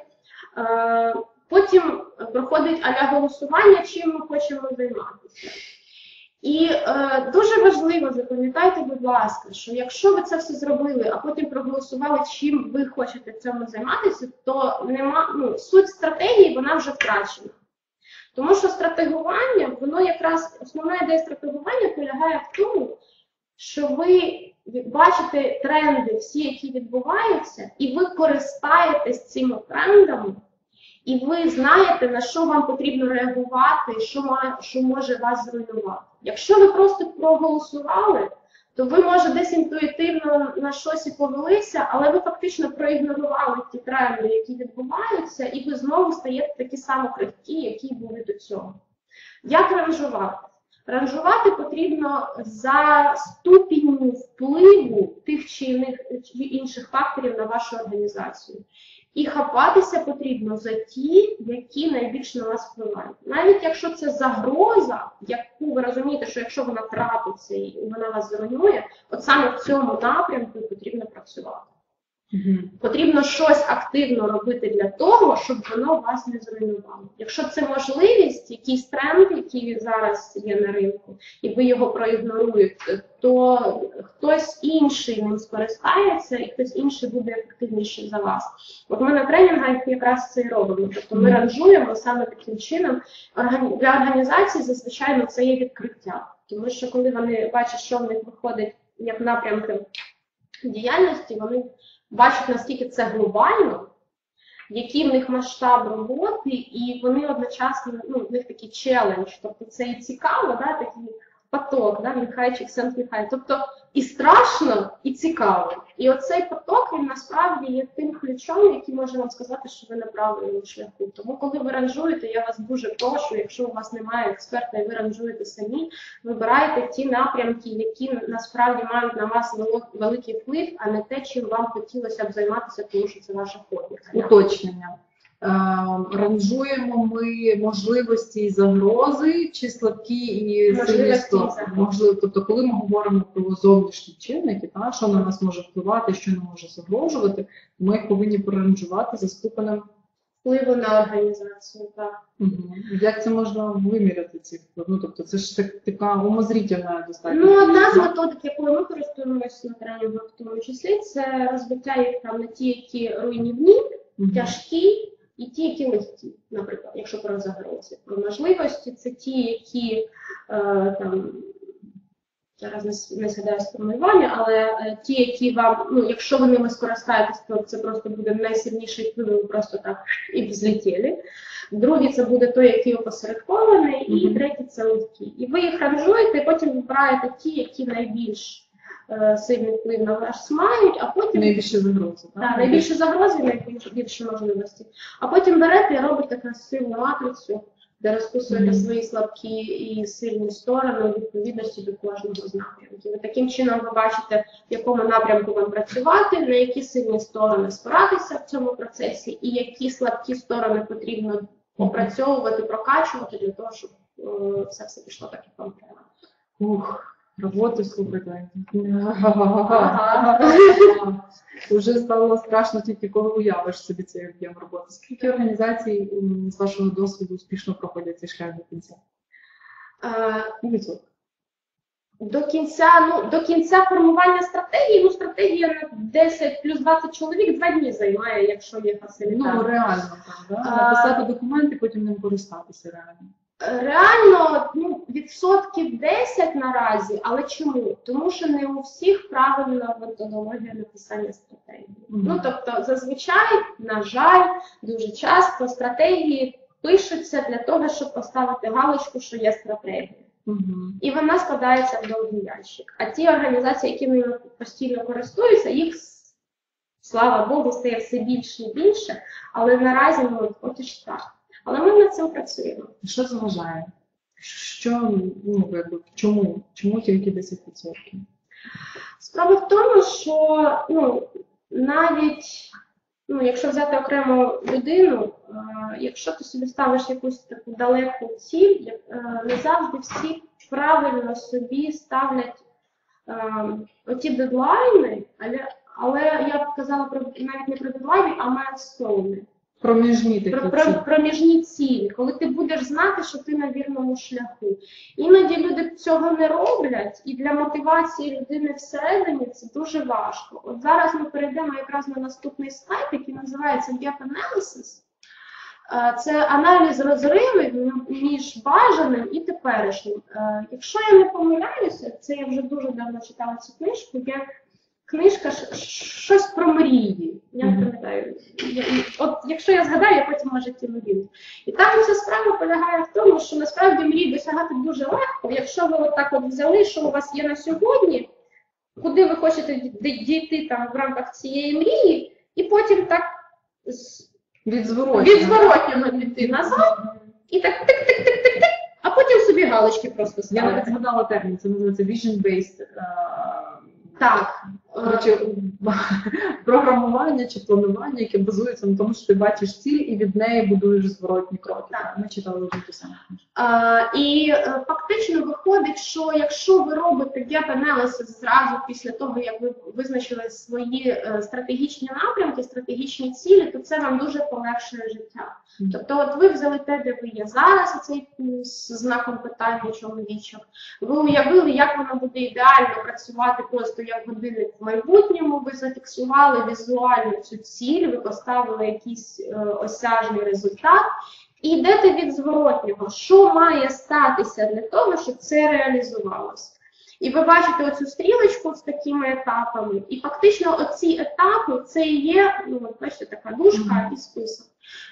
е, потім проходить а-ля голосування, чим ми хочемо займатися. І е, дуже важливо, запам'ятайте, будь ласка, що якщо ви це все зробили, а потім проголосували, чим ви хочете цьому займатися, то нема, ну, суть стратегії, вона вже втрачена. Тому що стратегування, воно якраз, основна ідея стратегування полягає в тому, що ви бачите тренди всі, які відбуваються, і ви користаєтесь цими трендами, і ви знаєте, на що вам потрібно реагувати, що, має, що може вас зруйнувати. Якщо ви просто проголосували, то ви, може, десь інтуїтивно на щось і повелися, але ви фактично проігнорували ті тренди, які відбуваються, і ви знову стаєте такі самі крихкі, які були до цього. Як ранжувати? Ранжувати потрібно за ступінню впливу тих чи інших факторів на вашу організацію. І хапатися потрібно за ті, які найбільш на вас впливають. Навіть якщо це загроза, яку ви розумієте, що якщо вона трапиться і вона вас зруйнує, от саме в цьому напрямку потрібно працювати. Mm-hmm. Потрібно щось активно робити для того, щоб воно вас не зруйнувало. Якщо це можливість, якийсь тренд, який зараз є на ринку, і ви його проігноруєте, то хтось інший ним скористається, і хтось інший буде ефективніший за вас. От ми на тренінгах якраз це і робимо. Тобто ми ранжуємо саме таким чином. Для організації зазвичай це є відкриття. Тому що коли вони бачать, що в них виходить як напрямки діяльності, вони бачать, наскільки це глобально, який в них масштаб роботи, і вони одночасно, ну, в них такий челендж, тобто це і цікаво, да, такий поток, да, Михайчик, Сент Михай, тобто і страшно, і цікаво. І оцей поток, він насправді є тим ключом, який може вам сказати, що ви на правильному шляху. Тому коли ви ранжуєте, я вас дуже прошу, якщо у вас немає експерта і ви ранжуєте самі, вибирайте ті напрямки, які насправді мають на вас великий вплив, а не те, чим вам хотілося б займатися, тому що це ваше хобі. Уточнення. Ранжуємо ми можливості і загрози, чи слабкі і сильні сторони? Можливо, тобто, коли ми говоримо про зовнішні чинники, та, що на нас може впливати, що не може загрожувати, ми їх повинні проранжувати за ступенем впливу на організацію. Так. Угу. Як це можна виміряти ці впливи? Ну, тобто, це ж так, така умозрительна достатньо. Ну, одна з методик, якою ми користуємося на тренінгах в тому числі, це розбиття їх там на ті, які руйнівні, угу. тяжкі, і ті, які легкі, наприклад, якщо про загрози. Про можливості, це ті, які, е, там, зараз не, не згадаю сформулювання, але е, ті, які вам, ну, якщо ви ними скористаєтесь, то це просто буде найсильніший вплив, ви просто так і взлетіли. Другий – це буде той, який опосередкований, і mm-hmm. третій – це легкі. І ви їх ранжуєте, і потім вибираєте ті, які найбільш сильний вплив на вас мають, а потім... Найбільше загрози, так? Так, найбільше загрози і найбільше можливості. А потім берете і робите красиву матрицю, де розписуєте mm-hmm. свої слабкі і сильні сторони у відповідності до кожного з напрямків. І таким чином ви бачите, в якому напрямку вам працювати, на які сильні сторони спиратися в цьому процесі, і які слабкі сторони потрібно опрацьовувати, прокачувати для того, щоб е, все все пішло так, як вам треба. Ух, роботи, слухайте. Ага. Уже стало страшно тільки, коли уявиш собі цей об'єм роботи. Скільки організацій м, з вашого досвіду успішно проходять цей шлях до кінця? Е, Ну, відсоток. До кінця, ну, до кінця формування стратегії, ну, стратегія на десять плюс двадцять чоловік два дні займає, якщо є Ну, фасилітар. реально, так, да? А- Написати документи, потім ним користатися реально. Реально, ну, відсотків десять наразі, але чому? Тому що не у всіх правильна методологія написання стратегії. Мгм. Ну, тобто, зазвичай, на жаль, дуже часто стратегії пишуться для того, щоб поставити галочку, що є стратегія. Мгм. І вона складається в довгий ящик. А ті організації, які ними постійно користуються, їх, слава Богу, стає все більше і більше, але наразі ну, поки що так. Але ми над цим працюємо. Що заважає? Що, ну, якби, чому? Чому тільки десять відсотків? Справа в тому, що ну, навіть, ну, якщо взяти окрему людину, е, якщо ти собі ставиш якусь таку далеку ціль, як, е, не завжди всі правильно собі ставлять е, оті дедлайни, але, але я б казала про, навіть не про дедлайни, а майлстоуни. Проміжні такі Про, про, цілі. проміжні цілі, коли ти будеш знати, що ти на вірному шляху. Іноді люди цього не роблять, і для мотивації людини всередині це дуже важко. От зараз ми перейдемо якраз на наступний слайд, який називається Gap Analysis. Е, Це аналіз розривів між бажаним і теперішнім. Е, Якщо я не помиляюся, це я вже дуже давно читала цю книжку, є книжка «Ш- щось про мрії. Я не Мгм. пам'ятаю. Я- От якщо я згадаю, я потім може ті нові. І там ця справа полягає в тому, що насправді мрій досягати дуже легко, якщо ви от так от взяли, що у вас є на сьогодні, куди ви хочете ді- дійти там в рамках цієї мрії, і потім так з- Від зворотнього. від зворотнього піти назад, і так тик-тик-тик-тик-тик, а потім собі галочки просто Я навіть ставити. згадала термін, це називається vision-based. е, Так. е, Коротше, програмування чи планування, яке базується на тому, що ти бачиш ціль і від неї будуєш зворотні кроки. Так. Ми читали вже ту саму книжку. А, і е, фактично виходить, що якщо ви робите gap analysis зразу після того, як ви визначили свої е, стратегічні напрямки, стратегічні цілі, то це вам дуже полегшує життя. Мгм. Тобто, от ви взяли те, де ви є зараз, цей з знаком питання чоловічок, ви уявили, як воно буде ідеально працювати просто як годинник в майбутньому, ви зафіксували візуально цю ціль, ви поставили якийсь е, осяжний результат, і йдете від зворотнього, що має статися для того, щоб це реалізувалося. І ви бачите оцю стрілочку з такими етапами, і фактично оці етапи, це і є, ну, от бачите, така дужка Мгм. і список.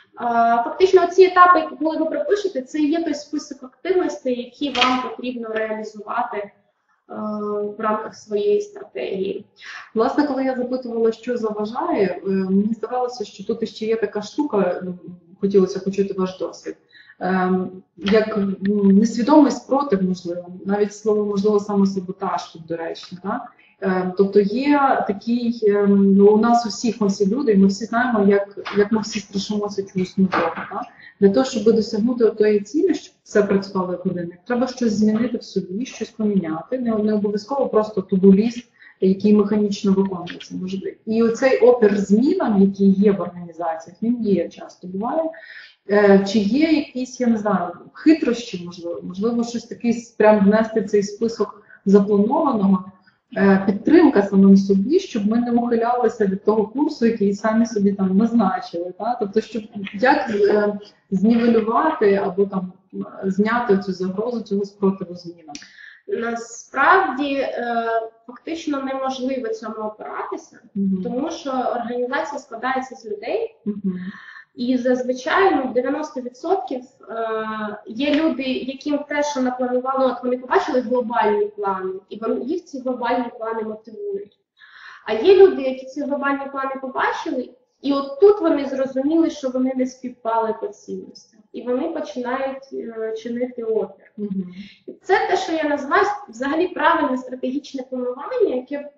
А, Фактично ці етапи, коли ви пропишете, це і є той список активностей, які вам потрібно реалізувати а, в рамках своєї стратегії. Власне, коли я запитувала, що заважає, е, мені здавалося, що тут ще є така штука, е, хотілося почути ваш досвід, е, як м, несвідомий спротив, можливо, навіть слово, можливо, самосаботаж тут доречно. Да? Е, Тобто є такий, е, ну, у нас усіх, ми всі люди, і ми всі знаємо, як, як ми всі страшимося чогось нового. Да? Для того, щоб досягнути тої цілі, щоб все працювало як годинник, треба щось змінити в собі, щось поміняти, не, не обов'язково просто to-do-ліст, який механічно виконується. Може. І оцей опір змінам, який є в організаціях, він є часто буває. Е, Чи є якісь, я не знаю, хитрощі, можливо, можливо, щось таке прям внести в цей список запланованого, е, підтримка самим собі, щоб ми не ухилялися від того курсу, який самі собі там назначили. Та? Тобто, щоб як е, знівелювати або там зняти цю загрозу, цього спротиву змінам. Насправді, е, фактично неможливо цьому опиратися, Мгм. тому що організація складається з людей, Мгм. і зазвичай ну, дев'яносто відсотків е, є люди, яким те, що напланували, от вони побачили глобальні плани, і вони, їх ці глобальні плани мотивують. А є люди, які ці глобальні плани побачили, і от тут вони зрозуміли, що вони не співпали по цінностям. І вони починають е, чинити опір. Мгм. Це те, що я називаю взагалі правильне стратегічне планування, яке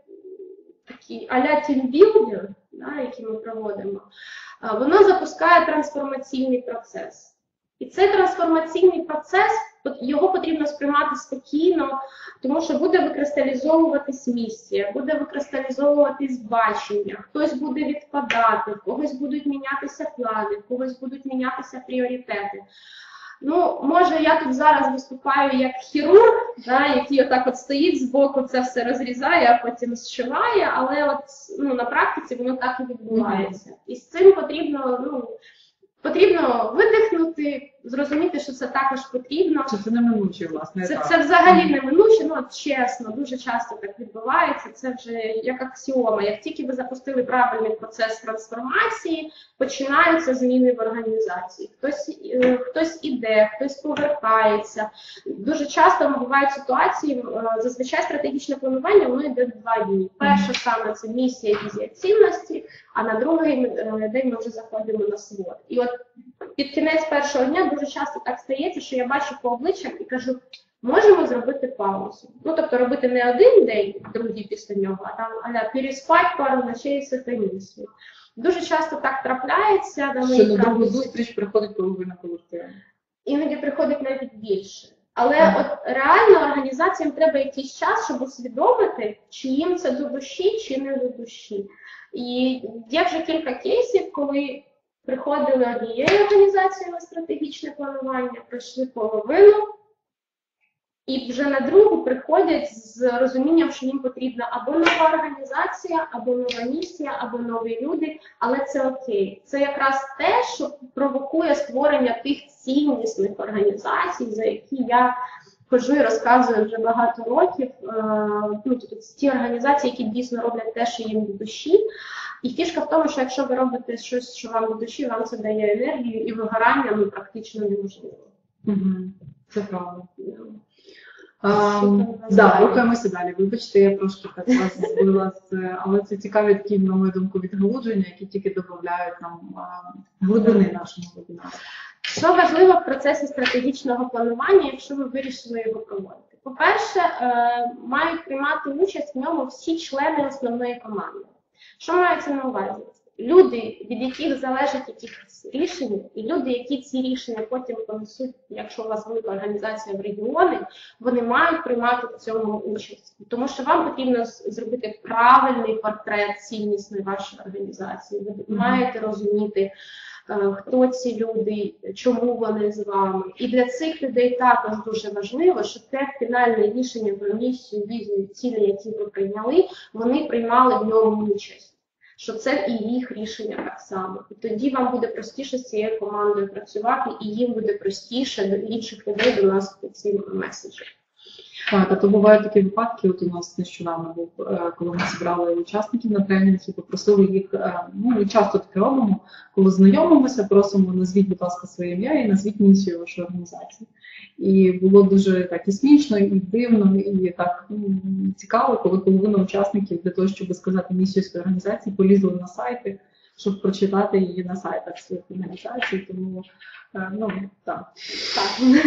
такий а-ля тімбілдинг, да, який ми проводимо, а, воно запускає трансформаційний процес. І цей трансформаційний процес його потрібно сприймати спокійно, тому що буде викристалізовуватись місія, буде викристалізовуватись бачення, хтось буде відпадати, в когось будуть мінятися плани, в когось будуть мінятися пріоритети. Ну, може, я тут зараз виступаю як хірург, да, який отак от стоїть збоку, це все розрізає, а потім зшиває, але от, ну, на практиці воно так і відбувається. І з цим потрібно, ну, потрібно видихнути, зрозуміти, що це також потрібно. Чи це неминуче, власне? Це, це взагалі неминуче, ну, от чесно, дуже часто так відбувається, це вже як аксіома. Як тільки ви запустили правильний процес трансформації, починаються зміни в організації. Хтось, е, хтось іде, хтось повертається. Дуже часто бувають ситуації, е, зазвичай стратегічне планування, воно йде два дні. Перше саме це місія, візія, цінності, а на другий е, день ми вже заходимо на свод. І от під кінець першого дня дуже часто так стається, що я бачу по обличчям і кажу, можемо зробити паузу. Ну, тобто робити не один день, другий після нього, а там аля переспать пару ночей і сатанісу. Дуже часто так трапляється. На що на другу зустріч приходить половина колективу. Іноді приходить навіть більше. Але mm. от реально організаціям треба якийсь час, щоб усвідомити, чи їм це до душі, чи не до душі. І є вже кілька кейсів, коли приходили однією організацією на стратегічне планування, пройшли половину, і вже на другу приходять з розумінням, що їм потрібна або нова організація, або нова місія, або нові люди, але це окей. Це якраз те, що провокує створення тих ціннісних організацій, за які я хожу і розказую вже багато років. Ну, тобто ті організації, які дійсно роблять те, що їм до душі. І фішка в тому, що якщо ви робите щось, що вам до душі, вам це дає енергію, і вигорання ну, практично неможливо. Угу. Це правда. Так, да, рухаємося далі. Вибачте, я трошки так вас збила, але це цікаві такі, на мою думку, відгалудження, які тільки додають нам глибини нашому вебінару. Що важливо в процесі стратегічного планування, якщо ви вирішили його проводити? По-перше, мають приймати участь в ньому всі члени основної команди. Що мається на увазі? Люди, від яких залежать якісь рішення, і люди, які ці рішення потім понесуть, якщо у вас велика організація в регіони, вони мають приймати в цьому участь. Тому що вам потрібно зробити правильний портрет ціннісної вашої організації. Ви mm-hmm. маєте розуміти, хто ці люди, чому вони з вами. І для цих людей також дуже важливо, що те фінальне рішення про місію, візію, цілі, які ви прийняли, вони приймали в ньому участь. Що це і їх рішення так само. І тоді вам буде простіше з цією командою працювати, і їм буде простіше до інших людей доносити ці меседжі. Так, а то бувають такі випадки, от у нас нещодавно був, коли ми зібрали учасників на тренінг і попросили їх, ну, часто таке робимо, коли знайомимося, просимо, назвіть, будь ласка, своє ім'я і назвіть місію вашої організації. І було дуже так і смішно, і дивно, і так м, цікаво, коли половина учасників для того, щоб сказати місію своєї організації, полізли на сайти, щоб прочитати її на сайтах своїх організацій, тому, ну, так. Так.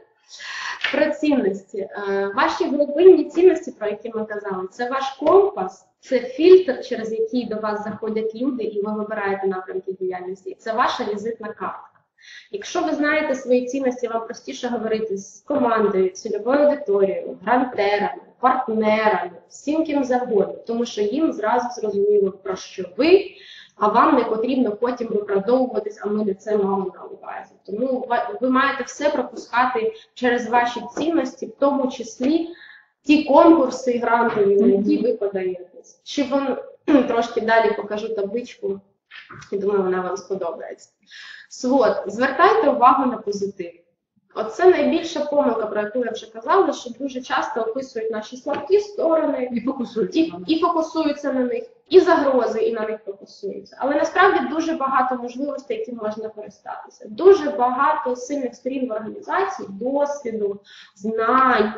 Про цінності. Ваші глибинні цінності, про які ми казали, це ваш компас, це фільтр, через який до вас заходять люди, і ви вибираєте напрямки діяльності. Це ваша візитна картка. Якщо ви знаєте свої цінності, вам простіше говорити з командою, цільовою аудиторією, грантерами, партнерами, всім ким завгодно, тому що їм зразу зрозуміло, про що ви, а вам не потрібно потім виправдовуватись, а ми не це мали на увазі. Тому ви маєте все пропускати через ваші цінності, в тому числі ті конкурси грантові, на які ви подаєтесь. Чи вам трошки далі покажу табличку, і думаю, вона вам сподобається. Свод. Звертайте увагу на позитив. Оце найбільша помилка, про яку я вже казала, що дуже часто описують наші слабкі сторони і фокусуються, і, і фокусуються на них, і загрози, і на них фокусуються. Але насправді дуже багато можливостей, які можна користатися. Дуже багато сильних сторін в організації, досвіду, знань,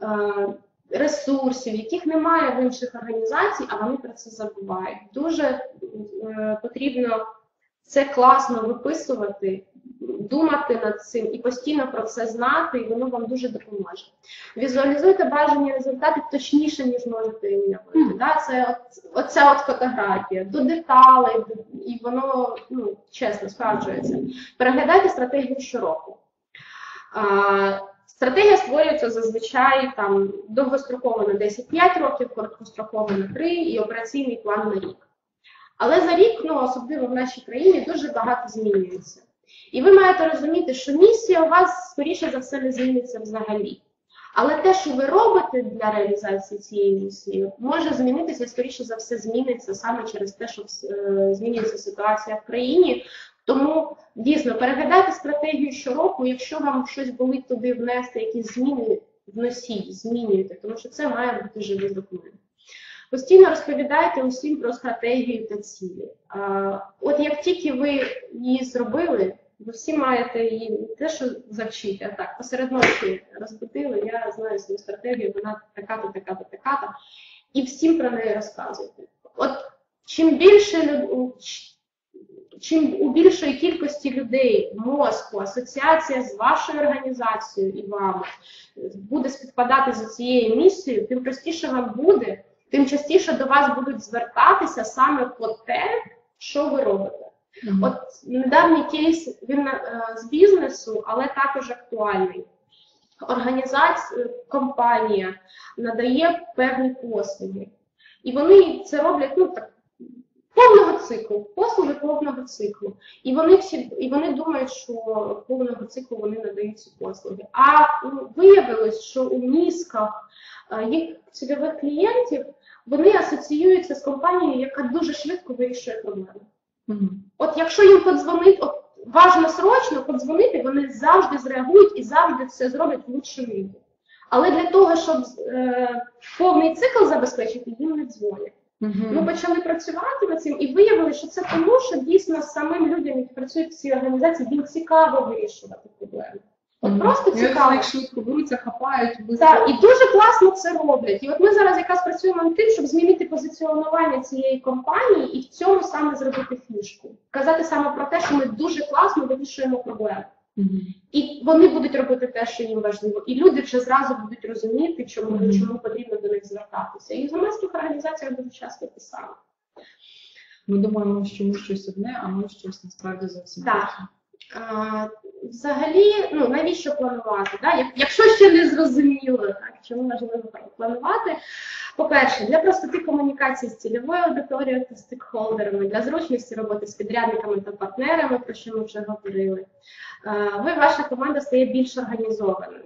ресурсів, яких немає в інших організацій, а вони про це забувають. Дуже потрібно це класно виписувати, думати над цим і постійно про це знати, і воно вам дуже допоможе. Візуалізуйте бажані результати точніше, ніж можете уявити. Mm. Да? Це от, оця от фотографія, до деталей, і воно, ну, чесно, справджується. Переглядайте стратегію щороку. А, Стратегія створюється зазвичай там довгостроково на десять-п'ять років, короткостроково на три і операційний план на рік. Але за рік, ну, особливо в нашій країні, дуже багато змінюється. І ви маєте розуміти, що місія у вас, скоріше за все, не зміниться взагалі. Але те, що ви робите для реалізації цієї місії, може змінитися, скоріше за все, зміниться саме через те, що е, змінюється ситуація в країні. Тому, дійсно, переглядайте стратегію щороку, якщо вам щось болить туди внести, якісь зміни, вносіть, змінюйте, тому що це має бути живий документ. Постійно розповідайте усім про стратегію та цілі. А, от як тільки ви її зробили, ви всі маєте її не те, що завчити, а так, посеред ночі розбудили, я знаю свою стратегію, вона така-то, така-то, така-то, і всім про неї розказуйте. От чим більше, чим у більшої кількості людей мозку, асоціація з вашою організацією і вами буде співпадати за цією місією, тим простіше вам буде, тим частіше до вас будуть звертатися саме по те, що ви робите. Mm-hmm. От недавній кейс, він е, з бізнесу, але також актуальний. Організація, компанія надає певні послуги. І вони це роблять, ну, так, повного циклу, послуги повного циклу. І вони, всі, і вони думають, що повного циклу вони надають ці послуги. А ну, виявилось, що у мізках е, їх цільових клієнтів вони асоціюються з компанією, яка дуже швидко вирішує проблеми. Mm-hmm. От якщо їм подзвонить, от важно срочно подзвонити, вони завжди зреагують і завжди все зроблять в лучшому мірі. Але для того, щоб е, повний цикл забезпечити, їм не дзвонять. Mm-hmm. Ми почали працювати над цим і виявили, що це тому, що дійсно самим людям, які працюють в цій організації, їм цікаво вирішувати проблеми. От просто цікаво. Їх швидко беруться, хапають. Так, і дуже класно це роблять. І от ми зараз якраз працюємо над тим, щоб змінити позиціонування цієї компанії і в цьому саме зробити фішку. Казати саме про те, що ми дуже класно вирішуємо проблеми. Mm-hmm. І вони будуть робити те, що їм важливо. І люди вже зразу будуть розуміти, чому, mm-hmm. чому потрібно до них звертатися. І в громадських організаціях дуже часто те саме. Ми думаємо, що ми щось одне, а ми щось насправді зовсім інше. А, взагалі, ну, навіщо планувати? Да? Якщо ще не зрозуміло, так, чому важливо планувати? По-перше, для простоти комунікації з цільовою аудиторією та стейкхолдерами, для зручності роботи з підрядниками та партнерами, про що ми вже говорили. Ви, ваша команда стає більш організованою,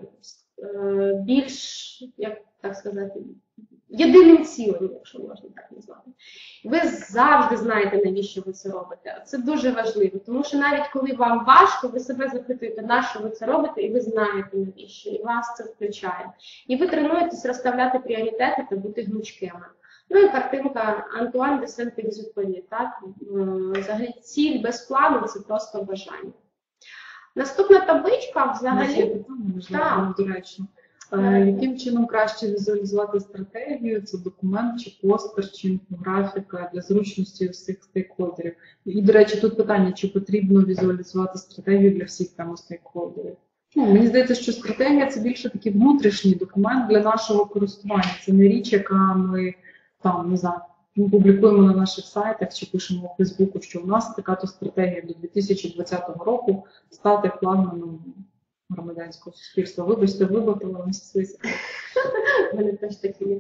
більш, як так сказати, єдиним цілим, якщо можна так назвати. Ви завжди знаєте, навіщо ви це робите. Це дуже важливо, тому що навіть коли вам важко, ви себе запитуєте, на що ви це робите, і ви знаєте, навіщо, і вас це включає. І ви тренуєтесь розставляти пріоритети та бути гнучкими. Ну і картинка Антуан де Сент-Екзюпері, так? Взагалі ціль без плану – це просто бажання. Наступна табличка взагалі… Так, до речі. Яким чином краще візуалізувати стратегію? Це документ, чи постер, чи інфографіка для зручності всіх стейкхолдерів? І, до речі, тут питання, чи потрібно візуалізувати стратегію для всіх прямо стейкхолдерів? Ну, мені здається, що стратегія – це більше такий внутрішній документ для нашого користування. Це не річ, яка ми там, не знаю, ми публікуємо на наших сайтах чи пишемо у Фейсбуку, що у нас така-то стратегія до дві тисячі двадцятого року стати флагманом громадянського суспільства. Вибачте, виботила на список. Вони теж такі.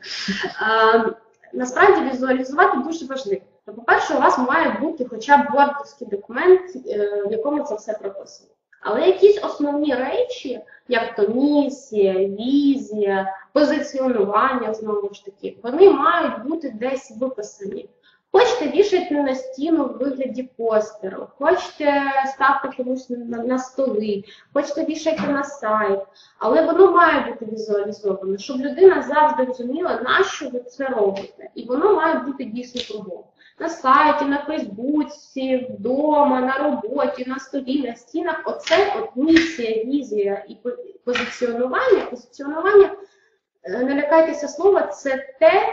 Насправді візуалізувати дуже важливо. По-перше, у вас має бути хоча б вордовський документ, в якому це все прописано. Але якісь основні речі, як то місія, візія, позиціонування, знову ж таки, вони мають бути десь виписані. Хочете, вішайте на стіну в вигляді постеру, хочете, ставте комусь на, на столи, хочете, вішайте на сайт, але воно має бути візуалізовано, щоб людина завжди розуміла, на що ви це робите. І воно має бути дійсно кругом. На сайті, на Фейсбуці, вдома, на роботі, на столі, на стінах. Оце от місія, візія і позиціонування. Позиціонування, не лякайтеся слова, це те,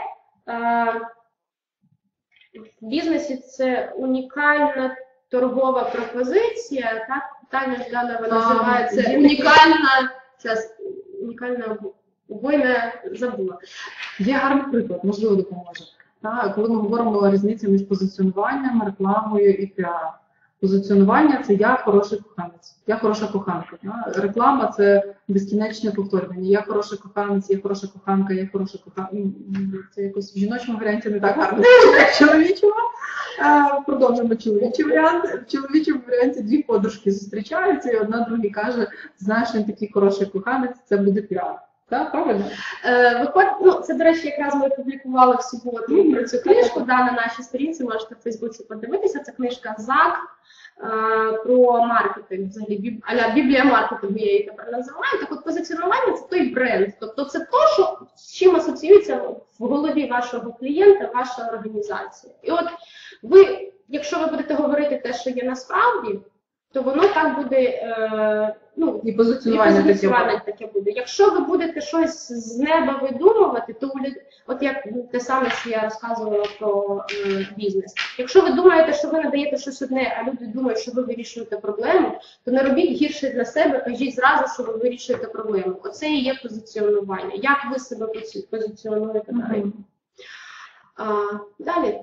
в бізнесі це унікальна торгова пропозиція, так? Таня Жданова називає це унікальна, зараз, унікальна убойна забула. Є гарний приклад, можливо, допоможе. Так, коли ми говоримо різницю між позиціонуванням, рекламою і піаром. Позиціонування – це я хороший коханець, я хороша коханка. Да? Реклама – це безкінечне повторювання. Я хороший коханець, я хороша коханка, я хороша коханка. Це якось в жіночому варіанті не так гарно, як в чоловічому. Продовжуємо чоловічий варіант. В чоловічому варіанті дві подружки зустрічаються, і одна другій каже, знаєш, він такий хороший коханець, це буде піар. Так, правильно? Е, виходить, ну, це, до речі, якраз ми опублікували в суботу mm-hmm. про цю книжку, да, на нашій сторінці, можете в Фейсбуці подивитися. Це книжка ЗАК е, про маркетинг, взагалі, біб, а-ля біблія маркетингу я її тепер називаю. Так от позиціонування – це той бренд, тобто це то, що, з чим асоціюється в голові вашого клієнта, ваша організація. І от ви, якщо ви будете говорити те, що є насправді, то воно так буде, е, ну, і позиціонування, і позиціонування таке, таке буде. Якщо ви будете щось з неба видумувати, то от як те саме, що я розказувала про е, бізнес. Якщо ви думаєте, що ви надаєте щось одне, а люди думають, що ви вирішуєте проблему, то не робіть гірше для себе, кажіть зразу, що ви вирішуєте проблему. Оце і є позиціонування. Як ви себе позиціонуєте на ринку. А, далі.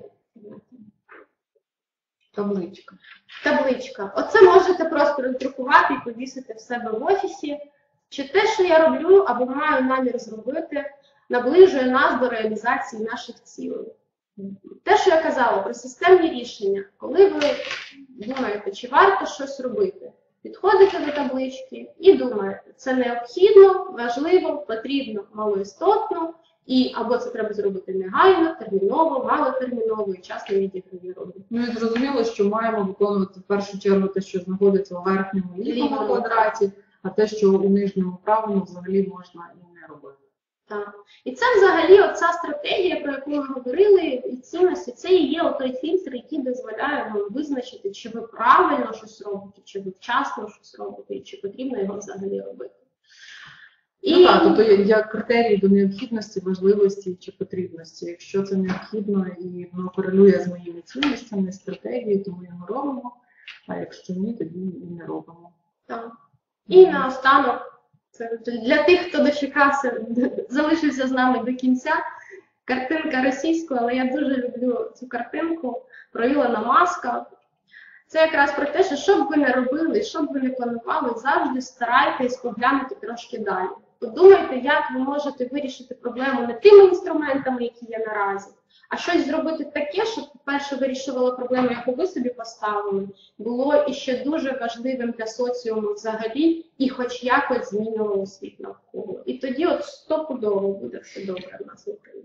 Табличка. Табличка. Оце можете просто роздрукувати і повісити в себе в офісі. Чи те, що я роблю або маю намір зробити, наближує нас до реалізації наших цілей. Те, що я казала про системні рішення, коли ви думаєте, чи варто щось робити, підходите до таблички і думаєте, це необхідно, важливо, потрібно, малоістотно, і або це треба зробити негайно, терміново, малотерміново і час не відіграє роль. Ну і зрозуміло, що маємо виконувати в першу чергу те, що знаходиться у верхньому лівому квадраті, а те, що у нижньому правому взагалі можна і не робити. Так. І це взагалі оця стратегія, про яку ми говорили, і цінності, це і є той фільтр, який дозволяє вам визначити, чи ви правильно щось робите, чи ви вчасно щось робите, і чи потрібно його взагалі робити. І... Ну так, тобто є критерії до необхідності, важливості чи потрібності. Якщо це необхідно і воно корелює з моїми цінностями, стратегією, то ми його робимо, а якщо ні, тоді і не робимо. Так. І наостанок, це для тих, хто дочекався, залишився з нами до кінця, картинка російською, але я дуже люблю цю картинку про Ілона Маска. Це якраз про те, що що б ви не робили, що б ви не планували, завжди старайтесь поглянути трошки далі. Подумайте, як ви можете вирішити проблему не тими інструментами, які є наразі, а щось зробити таке, щоб, по-перше, вирішувало проблему, яку ви собі поставили, було іще дуже важливим для соціуму взагалі, і хоч якось змінювало світ навколо. І тоді от стопудово буде все добре в нас в Україні.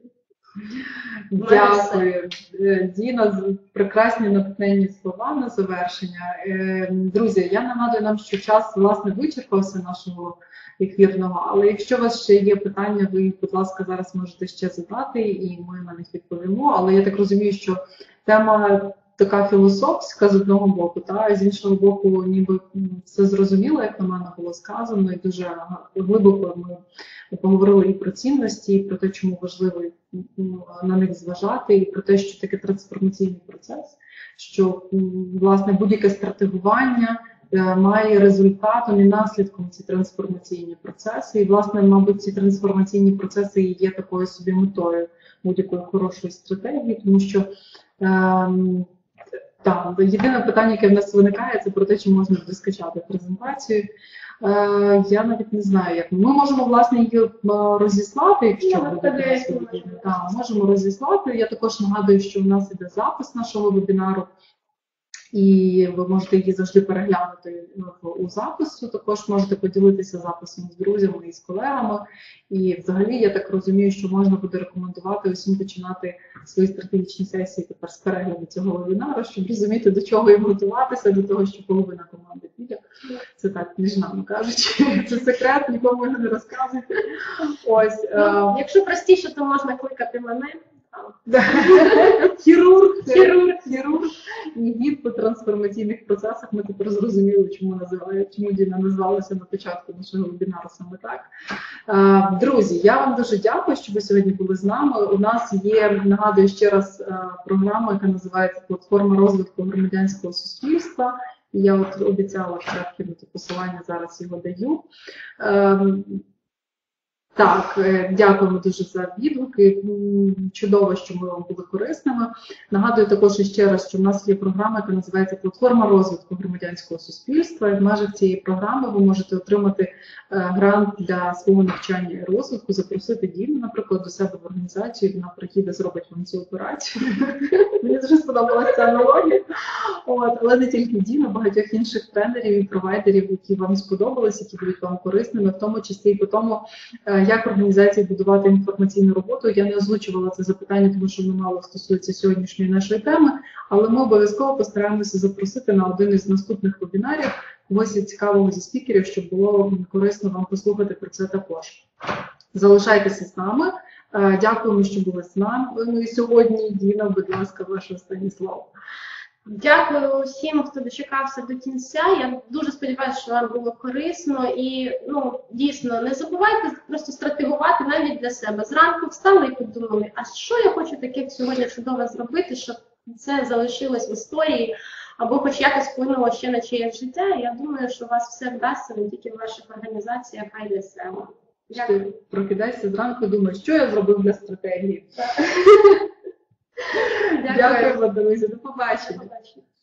Дякую. Діна, прекрасні натхненні слова на завершення. Друзі, я нагадую нам, що час, власне, вичерпався нашого ефірного, але якщо у вас ще є питання, ви, будь ласка, зараз можете ще задати, і ми на них відповімо. Але я так розумію, що тема така філософська з одного боку, та з іншого боку, ніби все зрозуміло, як на мене було сказано, і дуже глибоко ми поговорили і про цінності, і про те, чому важливо на них зважати, і про те, що таке трансформаційний процес, що, власне, будь-яке стратегування має результатом і наслідком ці трансформаційні процеси. І, власне, мабуть, ці трансформаційні процеси і є такою собі метою будь-якої хорошої стратегії, тому що ем, так, єдине питання, яке в нас виникає, це про те, чи можна буде скачати презентацію. Е, я навіть не знаю, як. Ми можемо, власне, її розіслати, якщо буде. Так, можемо розіслати. Я також нагадую, що в нас іде запис нашого вебінару. І ви можете її завжди переглянути у запису, також можете поділитися записом з друзями і з колегами. І взагалі, я так розумію, що можна буде рекомендувати усім починати свої стратегічні сесії тепер з перегляду цього вебінару, щоб розуміти, до чого їм готуватися, до того, що половина команди піде. Це так, між нами кажучи. Це секрет, нікому його не розказуйте. Ось. Ну, якщо простіше, то можна кликати мене. Хірург, хірург, хірург і гід по трансформаційних процесах. Ми тепер зрозуміли, чому називають, чому Діна назвалася на початку нашого вебінару саме так. Друзі, я вам дуже дякую, що ви сьогодні були з нами. У нас є, нагадую ще раз, програма, яка називається «Платформа розвитку громадянського суспільства». І я от обіцяла вкинути посилання, зараз його даю. Так, е, дякуємо дуже за відгуки. М, Чудово, що ми вам були корисними. Нагадую також іще раз, що в нас є програма, яка називається «Платформа розвитку громадянського суспільства». І в межах цієї програми ви можете отримати е, грант для свого навчання і розвитку, запросити Діну, наприклад, до себе в організацію, вона приїде, зробить вам цю операцію. Мені дуже сподобалася ця аналогія. От, але не тільки Діна, багатьох інших тренерів і провайдерів, які вам сподобались, які будуть вам корисними, в тому числі і по тому, е, як організації будувати інформаційну роботу. Я не озвучувала це запитання, тому що воно мало стосується сьогоднішньої нашої теми, але ми обов'язково постараємося запросити на один із наступних вебінарів когось із цікавого зі спікерів, щоб було корисно вам послухати про це також. Залишайтеся з нами. Е, Дякуємо, що були з нами сьогодні. Діна, будь ласка, ваше останнє слово. Дякую всім, хто дочекався до кінця. Я дуже сподіваюся, що вам було корисно. І ну, дійсно, не забувайте просто стратегувати навіть для себе. Зранку встали і подумали, а що я хочу таке сьогодні чудове зробити, щоб це залишилось в історії, або хоч якось вплинуло ще на чиєсь життя. Я думаю, що у вас все вдасться не тільки в ваших організаціях, а й для себе. Дякую. Прокидайся зранку і думаєш, що я зробив для стратегії. Дякуємо, друзі. До побачення. Побачення.